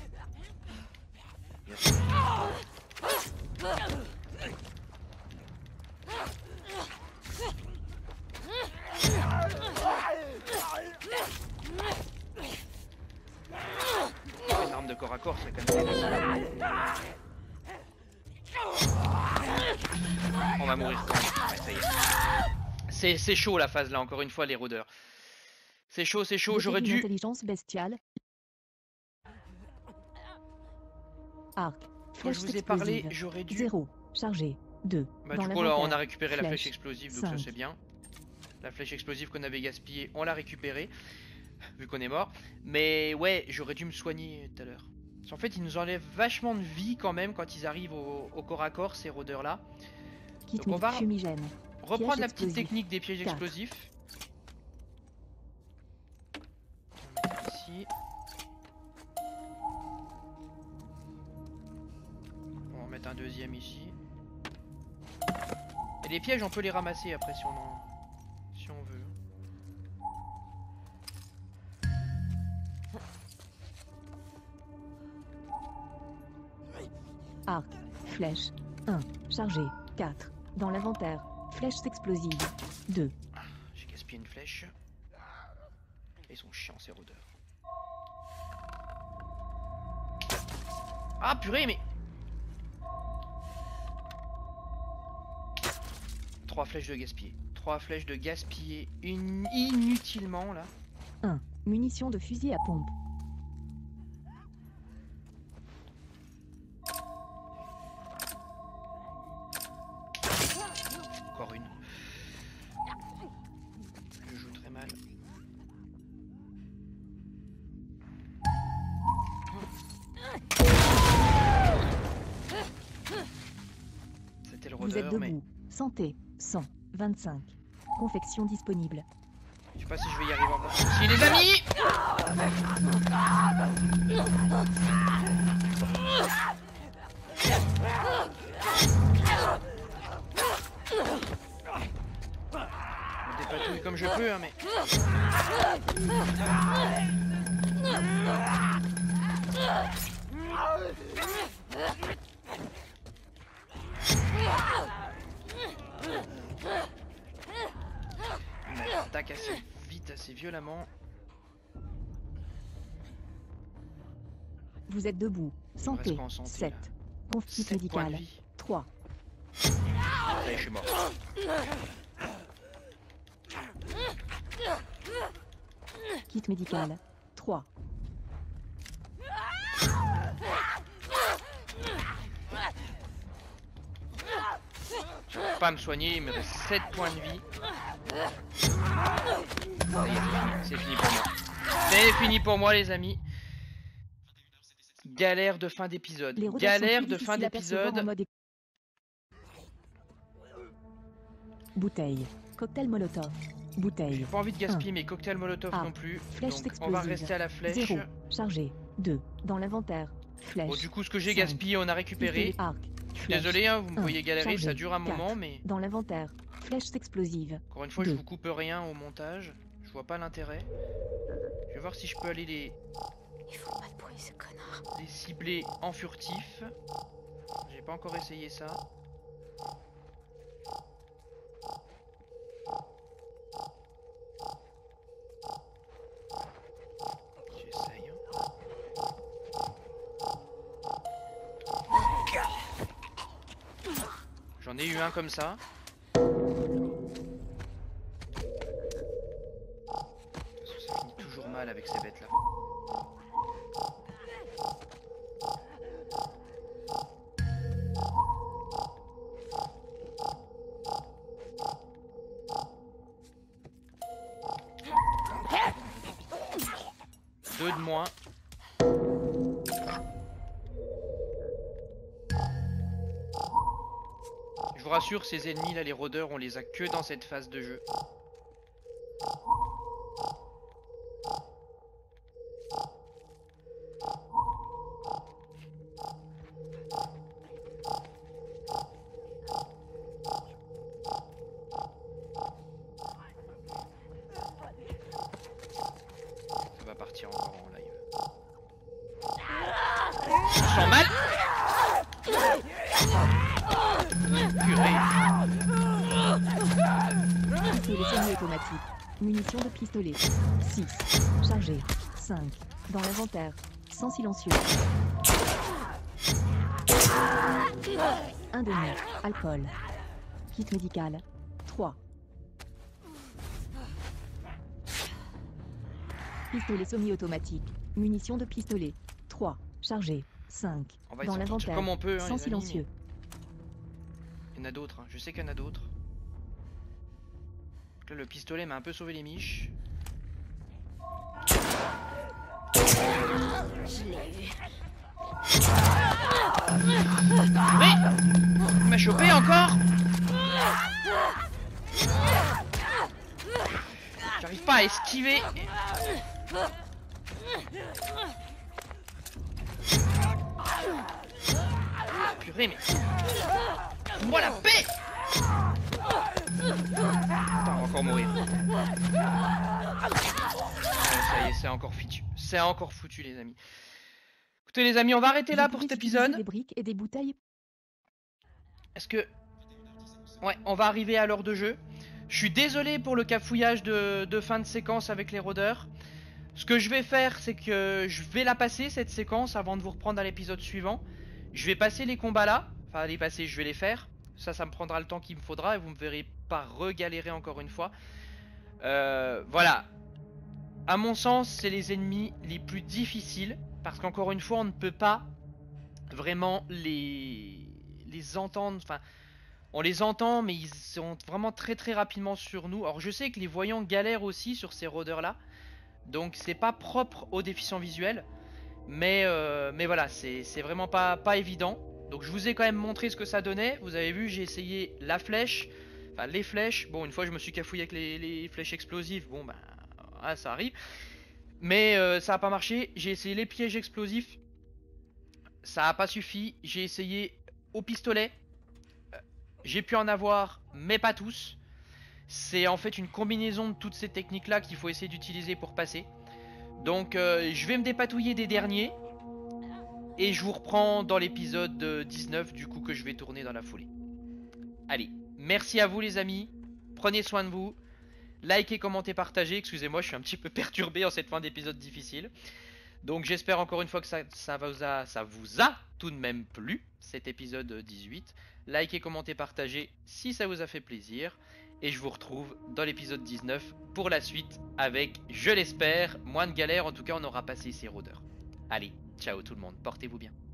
Speaker 1: Une arme de corps à corps, c'est quand même... On va mourir quand même. Ouais, ça y est. C'est chaud la phase là, encore une fois, les rôdeurs. C'est chaud, j'aurais
Speaker 3: Doté d'une
Speaker 1: dû...
Speaker 3: intelligence bestiale. Arc.
Speaker 1: Quand
Speaker 3: Flèche
Speaker 1: je vous ai parlé,
Speaker 3: explosive.
Speaker 1: j'aurais dû...
Speaker 3: 0. Chargé. 2.
Speaker 1: Bah,
Speaker 3: dans
Speaker 1: du coup, là, on a
Speaker 3: l'inventaire.
Speaker 1: récupéré la flèche
Speaker 3: Flèche.
Speaker 1: explosive, donc ça
Speaker 3: 5.
Speaker 1: c'est bien. La flèche explosive qu'on avait gaspillée, on l'a récupérée, vu qu'on est mort. Mais ouais, j'aurais dû me soigner tout à l'heure. En fait, ils nous enlèvent vachement de vie quand même quand ils arrivent au corps à corps, ces rôdeurs-là.
Speaker 3: Kit
Speaker 1: Donc on va
Speaker 3: fumigène.
Speaker 1: reprendre
Speaker 3: Piège
Speaker 1: la petite
Speaker 3: explosif.
Speaker 1: technique des pièges
Speaker 3: 4.
Speaker 1: explosifs. Ici. On va en mettre un deuxième ici. Et les pièges, on peut les ramasser après si on veut.
Speaker 3: Arc. Flèche. 1. Chargé. 4. Dans l'inventaire. Flèche explosive. 2.
Speaker 1: J'ai gaspillé une flèche. Ils sont chiants ces rôdeurs. Ah purée mais... 3 flèches de gaspillé. 3 flèches de gaspillé inutilement là.
Speaker 3: 1. Munitions de fusil à pompe.
Speaker 1: Encore une. Je joue très mal. C'était le
Speaker 3: Vous êtes
Speaker 1: rôdeur mais...
Speaker 3: debout. Santé. 100. 25. Confection disponible.
Speaker 1: Je sais pas si je vais y arriver encore. Si les amis! Je me dépatouille comme je peux, hein, mais... On attaque assez vite, assez violemment.
Speaker 3: Vous êtes debout. Santé.
Speaker 1: reste pas en santé,
Speaker 3: 7.
Speaker 1: là.
Speaker 3: Conflit
Speaker 1: 7 points de
Speaker 3: médical.
Speaker 1: vie.
Speaker 3: 3.
Speaker 1: Allez, je suis mort.
Speaker 3: Kit médical. 3.
Speaker 1: Je peux pas me soigner, il me reste 7 points de vie. Ça y est, c'est fini pour moi. C'est fini pour moi, les amis. Galère de fin d'épisode.
Speaker 3: Les rôdeurs
Speaker 1: Galère
Speaker 3: sont plus
Speaker 1: de fin
Speaker 3: difficiles à percevoir en
Speaker 1: d'épisode.
Speaker 3: mode Bouteille. Cocktail molotov. Bouteille.
Speaker 1: J'ai pas envie de gaspiller mes cocktails molotov
Speaker 3: Ah.
Speaker 1: non plus.
Speaker 3: Flèche
Speaker 1: Donc on va
Speaker 3: explosive.
Speaker 1: rester à la flèche.
Speaker 3: 0. Chargé. 2. Dans l'inventaire. Flèche.
Speaker 1: Bon, du coup, ce que j'ai
Speaker 3: 5.
Speaker 1: gaspillé, on a récupéré.
Speaker 3: Pistolet arc.
Speaker 1: Je suis
Speaker 3: Flèche.
Speaker 1: désolé, hein, vous me
Speaker 3: 1.
Speaker 1: voyez galérer, ça
Speaker 3: Chargé.
Speaker 1: dure un moment,
Speaker 3: 4.
Speaker 1: mais
Speaker 3: Dans l'inventaire. Flèche explosive.
Speaker 1: encore une fois, je
Speaker 3: 2.
Speaker 1: vous coupe rien au montage. Je vois pas l'intérêt. Je vais voir si je peux aller
Speaker 2: Il faut pas de bruit, ce connard.
Speaker 1: les cibler en furtif. J'ai pas encore essayé ça. J'essaye. J'en ai eu un comme ça. Ça finit toujours mal avec ces bêtes là. Deux de moins. Je vous rassure, ces ennemis là, les rôdeurs, on les a que dans cette phase de jeu. va partir encore en live. Je sens mal. Purée.
Speaker 3: Pistolet semi-automatique. Munitions de pistolet. 6. Chargé. 5. Dans l'inventaire. Sans silencieux. 1 demi. Alcool. Kit médical. 3. Pistolet semi-automatique. Munitions de pistolet. 3. Chargé. 5.
Speaker 1: On va
Speaker 3: Dans
Speaker 1: essayer de sortir
Speaker 3: l'inventaire.
Speaker 1: comme on peut, hein,
Speaker 3: Sans
Speaker 1: les amis,
Speaker 3: silencieux.
Speaker 1: mais il y en a d'autres, hein. Je sais qu'il y en a d'autres. Donc là, le pistolet m'a un peu sauvé les miches.
Speaker 2: Je l'ai eu.
Speaker 1: Oui. Il m'a chopé encore. J'arrive pas à esquiver. Purée, mais... Moi la paix. Attends, on va encore mourir. Ça y est, c'est encore foutu. C'est encore foutu, les amis. Écoutez, les amis, on va arrêter là
Speaker 3: Vous
Speaker 1: pour
Speaker 3: pouvez
Speaker 1: cet
Speaker 3: utiliser
Speaker 1: épisode.
Speaker 3: des briques et des bouteilles.
Speaker 1: Est-ce que... Ouais, on va arriver à l'heure de jeu. Je suis désolé pour le cafouillage de fin de séquence avec les rôdeurs. Ce que je vais faire, c'est que je vais la passer, cette séquence, avant de vous reprendre à l'épisode suivant. Je vais passer les combats là. Enfin, les passer, je vais les faire. Ça me prendra le temps qu'il me faudra et vous me verrez pas regalérer encore une fois. Voilà. À mon sens, c'est les ennemis les plus difficiles. Parce qu'encore une fois, on ne peut pas vraiment les entendre. Enfin, on les entend, mais ils sont vraiment très très rapidement sur nous. Alors je sais que les voyants galèrent aussi sur ces rôdeurs là. Donc c'est pas propre aux déficients visuels. Mais voilà, c'est vraiment pas évident. Donc je vous ai quand même montré ce que ça donnait. Vous avez vu, j'ai essayé la flèche. Enfin les flèches. Bon, une fois je me suis cafouillé avec les flèches explosives. Bon bah ah, ça arrive. Mais ça a pas marché. J'ai essayé les pièges explosifs. Ça a pas suffi. J'ai essayé au pistolet. J'ai pu en avoir, mais pas tous. C'est en fait une combinaison de toutes ces techniques là qu'il faut essayer d'utiliser pour passer. Donc je vais me dépatouiller des derniers. Et je vous reprends dans l'épisode 19 du coup que je vais tourner dans la foulée. Allez, merci à vous les amis. Prenez soin de vous. Likez, commentez, partagez. Excusez-moi, je suis un petit peu perturbé en cette fin d'épisode difficile. Donc j'espère encore une fois que ça vous a tout de même plu, cet épisode 18. Likez, commentez, partagez si ça vous a fait plaisir. Et je vous retrouve dans l'épisode 19 pour la suite avec, je l'espère, moins de galères. En tout cas, on aura passé ces rôdeurs. Allez, ciao tout le monde, portez-vous bien.